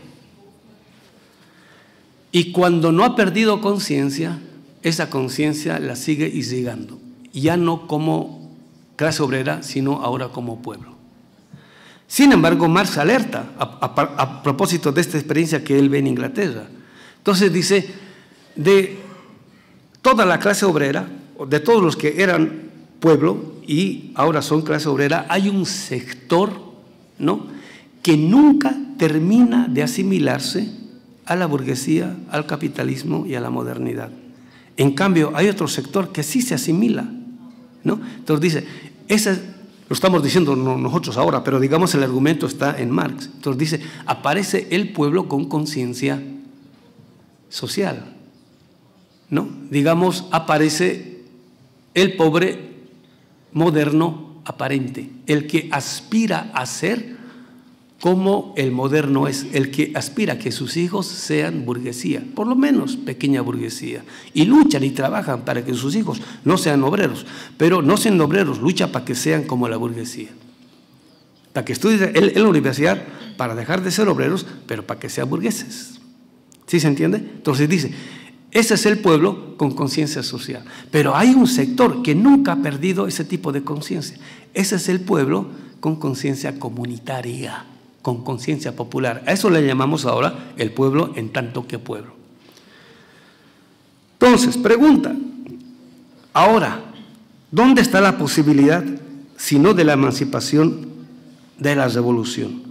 Y cuando no ha perdido conciencia, esa conciencia la sigue irrigando. Ya no como clase obrera, sino ahora como pueblo. Sin embargo, Marx alerta a propósito de esta experiencia que él ve en Inglaterra. Entonces dice, de toda la clase obrera, de todos los que eran pueblo, y ahora son clase obrera, hay un sector, ¿no?, que nunca termina de asimilarse a la burguesía, al capitalismo y a la modernidad. En cambio, hay otro sector que sí se asimila, ¿no? Entonces dice, lo estamos diciendo nosotros ahora, pero digamos el argumento está en Marx. Entonces dice, aparece el pueblo con conciencia social, ¿no? Digamos, aparece el pobre moderno aparente, el que aspira a ser como el moderno es, el que aspira a que sus hijos sean burguesía, por lo menos pequeña burguesía, y luchan y trabajan para que sus hijos no sean obreros, pero no sean obreros, lucha para que sean como la burguesía, para que estudien en la universidad para dejar de ser obreros, pero para que sean burgueses. ¿Sí se entiende? Entonces dice, ese es el pueblo con conciencia social, pero hay un sector que nunca ha perdido ese tipo de conciencia. Ese es el pueblo con conciencia comunitaria, con conciencia popular. A eso le llamamos ahora el pueblo en tanto que pueblo. Entonces, pregunta, ahora, ¿dónde está la posibilidad, si no de la emancipación, de la revolución?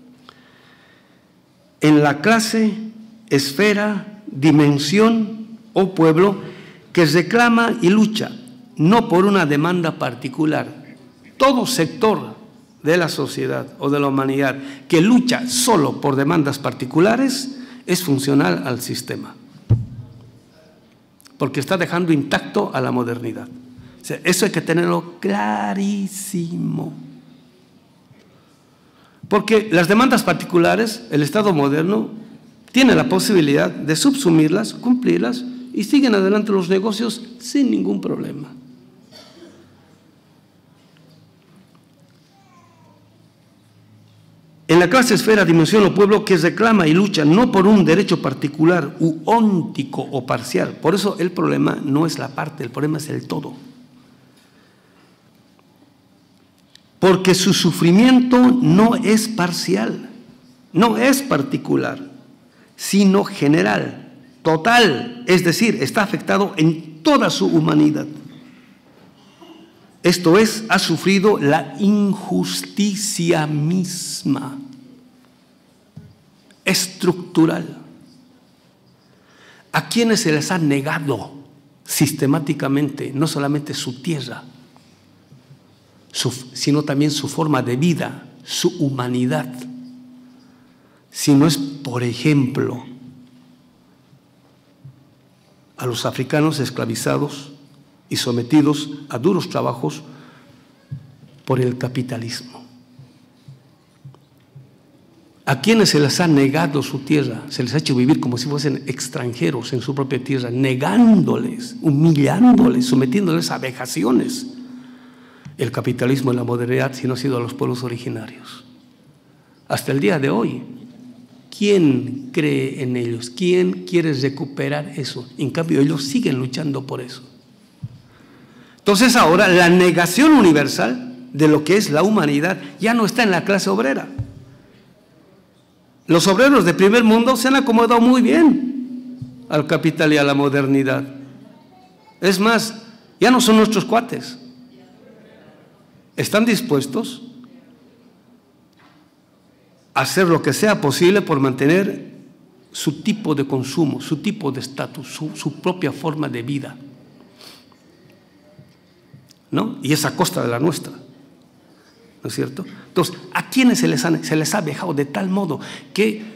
En la clase, esfera, dimensión o pueblo que reclama y lucha, no por una demanda particular. Todo sector de la sociedad o de la humanidad que lucha solo por demandas particulares es funcional al sistema, porque está dejando intacto a la modernidad. O sea, eso hay que tenerlo clarísimo, porque las demandas particulares, el Estado moderno tiene la posibilidad de subsumirlas, cumplirlas, y siguen adelante los negocios sin ningún problema. En la clase, esfera, dimensión o pueblo que reclama y lucha no por un derecho particular u óntico o parcial. Por eso el problema no es la parte, el problema es el todo. Porque su sufrimiento no es parcial, no es particular, sino general, total, es decir, está afectado en toda su humanidad. Esto es, ha sufrido la injusticia misma, estructural. ¿A quienes se les ha negado sistemáticamente no solamente su tierra, sino también su forma de vida, su humanidad? Si no es, por ejemplo, a los africanos esclavizados y sometidos a duros trabajos por el capitalismo. A quienes se les ha negado su tierra, se les ha hecho vivir como si fuesen extranjeros en su propia tierra, negándoles, humillándoles, sometiéndoles a vejaciones. El capitalismo en la modernidad, si no ha sido a los pueblos originarios. Hasta el día de hoy, ¿quién cree en ellos? ¿Quién quiere recuperar eso? En cambio, ellos siguen luchando por eso. Entonces ahora la negación universal de lo que es la humanidad ya no está en la clase obrera. Los obreros de primer mundo se han acomodado muy bien al capital y a la modernidad. Es más, ya no son nuestros cuates. Están dispuestos a hacer lo que sea posible por mantener su tipo de consumo, su tipo de estatus, su propia forma de vida, ¿no? Y es a costa de la nuestra, ¿no es cierto? Entonces, ¿a quiénes se les ha vejado de tal modo que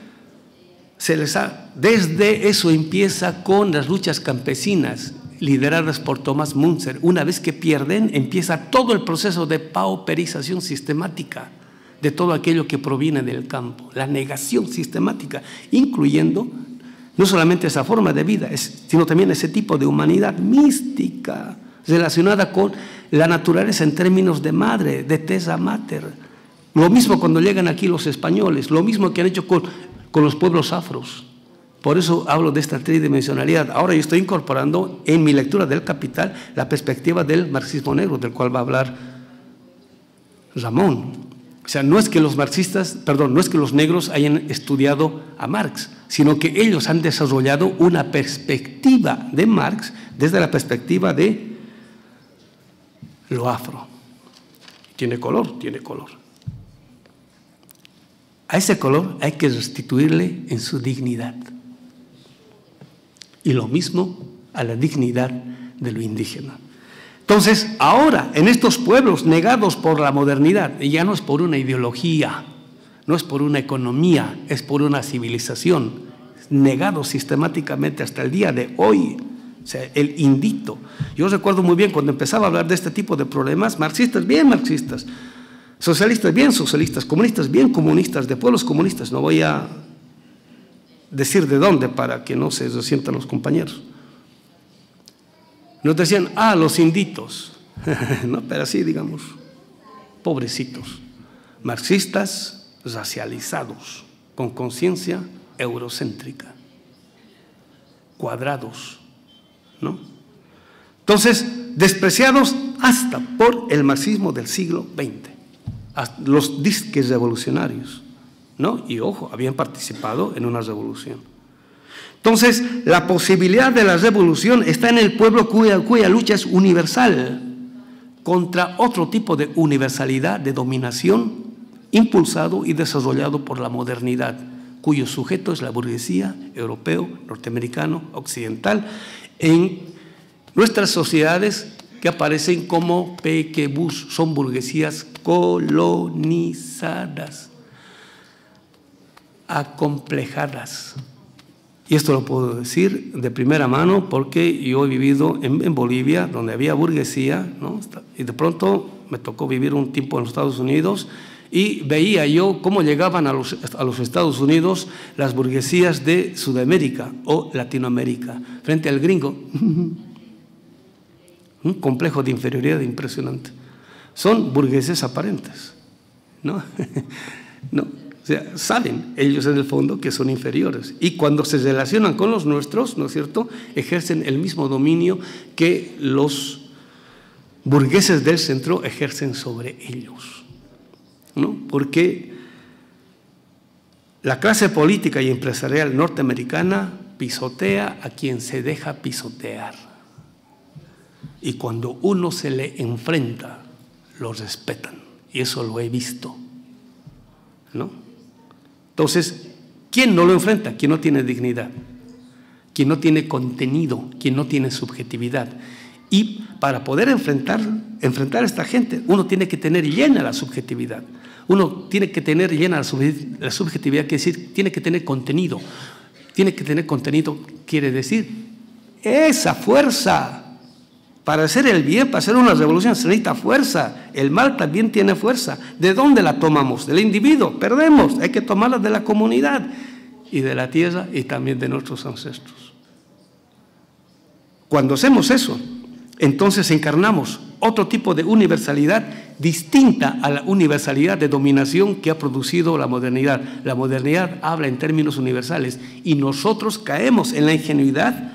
desde eso empieza con las luchas campesinas lideradas por Thomas Müntzer? Una vez que pierden, empieza todo el proceso de pauperización sistemática de todo aquello que proviene del campo, la negación sistemática, incluyendo no solamente esa forma de vida, sino también ese tipo de humanidad mística relacionada con la naturaleza en términos de madre, de tesa mater. Lo mismo cuando llegan aquí los españoles, lo mismo que han hecho con los pueblos afros. Por eso hablo de esta tridimensionalidad. Ahora yo estoy incorporando en mi lectura del Capital la perspectiva del marxismo negro, del cual va a hablar Ramón. O sea, no es que los negros hayan estudiado a Marx, sino que ellos han desarrollado una perspectiva de Marx desde la perspectiva de lo afro. Tiene color, tiene color. A ese color hay que restituirle en su dignidad. Y lo mismo a la dignidad de lo indígena. Entonces, ahora, en estos pueblos negados por la modernidad, y ya no es por una ideología, no es por una economía, es por una civilización, negados sistemáticamente hasta el día de hoy, o sea, el indito. Yo recuerdo muy bien cuando empezaba a hablar de este tipo de problemas, marxistas, bien marxistas, socialistas, bien socialistas, comunistas, bien comunistas, de pueblos comunistas, no voy a decir de dónde para que no se resientan los compañeros. Nos decían, los inditos, no, pero así digamos, pobrecitos, marxistas racializados, con conciencia eurocéntrica, cuadrados, ¿no? Entonces, despreciados hasta por el marxismo del siglo XX, los disques revolucionarios, ¿no? Y ojo, habían participado en una revolución. Entonces, la posibilidad de la revolución está en el pueblo cuya lucha es universal contra otro tipo de universalidad de dominación impulsado y desarrollado por la modernidad, cuyo sujeto es la burguesía europeo, norteamericano, occidental, en nuestras sociedades que aparecen como pequebús, son burguesías colonizadas, acomplejadas. Y esto lo puedo decir de primera mano porque yo he vivido en Bolivia, donde había burguesía, ¿no? Y de pronto me tocó vivir un tiempo en los Estados Unidos y veía yo cómo llegaban a los Estados Unidos las burguesías de Sudamérica o Latinoamérica frente al gringo. Un complejo de inferioridad impresionante. Son burgueses aparentes, ¿no? No. O sea, saben ellos en el fondo que son inferiores y cuando se relacionan con los nuestros, ¿no es cierto?, ejercen el mismo dominio que los burgueses del centro ejercen sobre ellos, ¿no? Porque la clase política y empresarial norteamericana pisotea a quien se deja pisotear y cuando uno se le enfrenta, lo respetan y eso lo he visto, ¿no? Entonces, ¿quién no lo enfrenta? Quien no tiene dignidad, quien no tiene contenido, quien no tiene subjetividad. Y para poder enfrentar a esta gente, uno tiene que tener llena la subjetividad. Uno tiene que tener llena la subjetividad, quiere decir, tiene que tener contenido. Tiene que tener contenido, quiere decir, esa fuerza. Para hacer el bien, para hacer una revolución se necesita fuerza. El mal también tiene fuerza. ¿De dónde la tomamos? Del individuo. Perdemos. Hay que tomarla de la comunidad y de la tierra y también de nuestros ancestros. Cuando hacemos eso, entonces encarnamos otro tipo de universalidad distinta a la universalidad de dominación que ha producido la modernidad. La modernidad habla en términos universales y nosotros caemos en la ingenuidad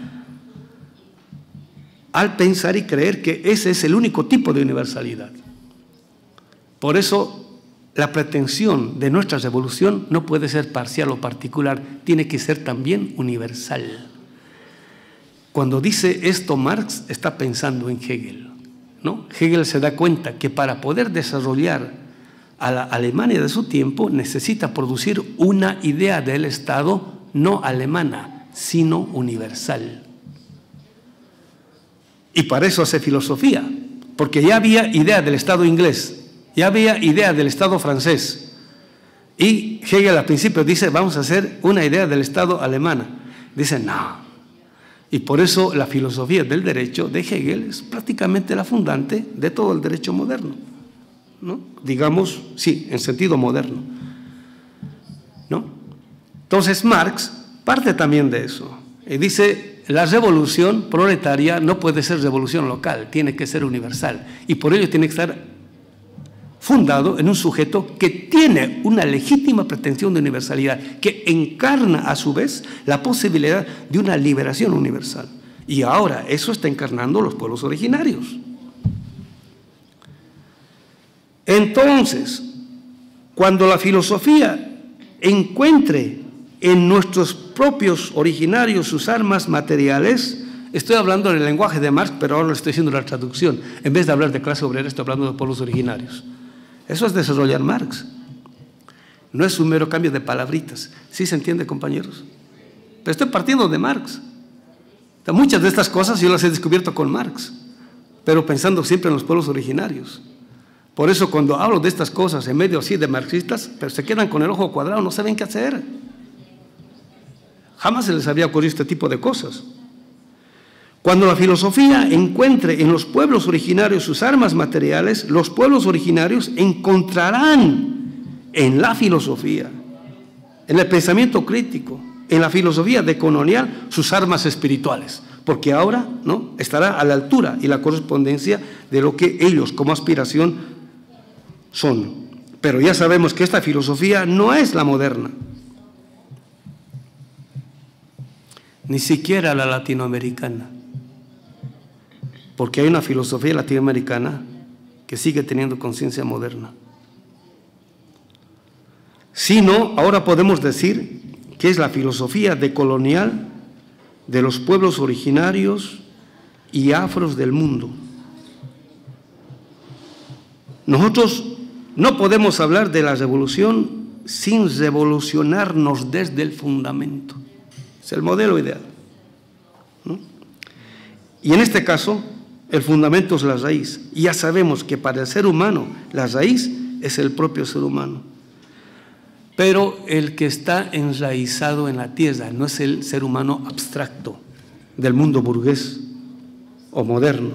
al pensar y creer que ese es el único tipo de universalidad. Por eso, la pretensión de nuestra revolución no puede ser parcial o particular, tiene que ser también universal. Cuando dice esto Marx, está pensando en Hegel, ¿no? Hegel se da cuenta que para poder desarrollar a la Alemania de su tiempo necesita producir una idea del Estado no alemana, sino universal. Y para eso hace filosofía, porque ya había idea del Estado inglés, ya había idea del Estado francés. Y Hegel al principio dice, vamos a hacer una idea del Estado alemana. Dice, no. Y por eso la filosofía del derecho de Hegel es prácticamente la fundante de todo el derecho moderno, ¿no? Digamos, sí, en sentido moderno, ¿no? Entonces Marx parte también de eso. Y dice, la revolución proletaria no puede ser revolución local, tiene que ser universal. Y por ello tiene que estar fundado en un sujeto que tiene una legítima pretensión de universalidad, que encarna a su vez la posibilidad de una liberación universal. Y ahora eso está encarnando los pueblos originarios. Entonces, cuando la filosofía encuentre en nuestros propios originarios sus armas materiales, estoy hablando en el lenguaje de Marx, pero ahora le estoy haciendo la traducción. En vez de hablar de clase obrera, estoy hablando de pueblos originarios. Eso es desarrollar Marx. No es un mero cambio de palabritas. ¿Sí se entiende, compañeros? Pero estoy partiendo de Marx. Muchas de estas cosas yo las he descubierto con Marx, pero pensando siempre en los pueblos originarios. Por eso cuando hablo de estas cosas en medio así de marxistas, pero se quedan con el ojo cuadrado, no saben qué hacer. Jamás se les había ocurrido este tipo de cosas. Cuando la filosofía encuentre en los pueblos originarios sus armas materiales, los pueblos originarios encontrarán en la filosofía, en el pensamiento crítico, en la filosofía decolonial, sus armas espirituales, porque ahora, ¿no?, estará a la altura y la correspondencia de lo que ellos como aspiración son. Pero ya sabemos que esta filosofía no es la moderna, ni siquiera la latinoamericana, porque hay una filosofía latinoamericana que sigue teniendo conciencia moderna. Sino, ahora podemos decir que es la filosofía decolonial de los pueblos originarios y afros del mundo. Nosotros no podemos hablar de la revolución sin revolucionarnos desde el fundamento. Es el modelo ideal, ¿no? Y en este caso, el fundamento es la raíz. Y ya sabemos que para el ser humano, la raíz es el propio ser humano. Pero el que está enraizado en la tierra no es el ser humano abstracto del mundo burgués o moderno.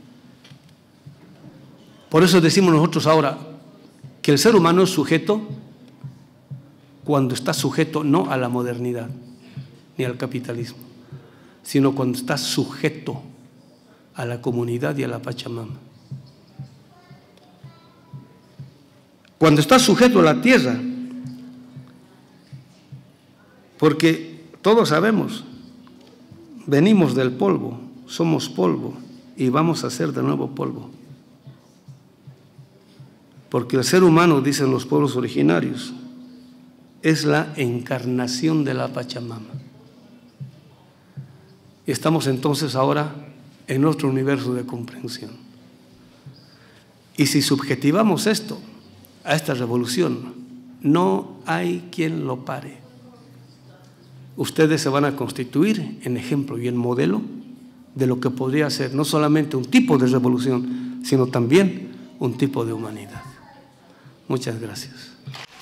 Por eso decimos nosotros ahora que el ser humano es sujeto cuando está sujeto no a la modernidad ni al capitalismo, sino cuando está sujeto a la comunidad y a la Pachamama. Cuando está sujeto a la tierra, porque todos sabemos, venimos del polvo, somos polvo y vamos a ser de nuevo polvo. Porque el ser humano, dicen los pueblos originarios, es la encarnación de la Pachamama. Y estamos entonces ahora en otro universo de comprensión. Y si subjetivamos esto a esta revolución, no hay quien lo pare. Ustedes se van a constituir en ejemplo y en modelo de lo que podría ser no solamente un tipo de revolución, sino también un tipo de humanidad. Muchas gracias.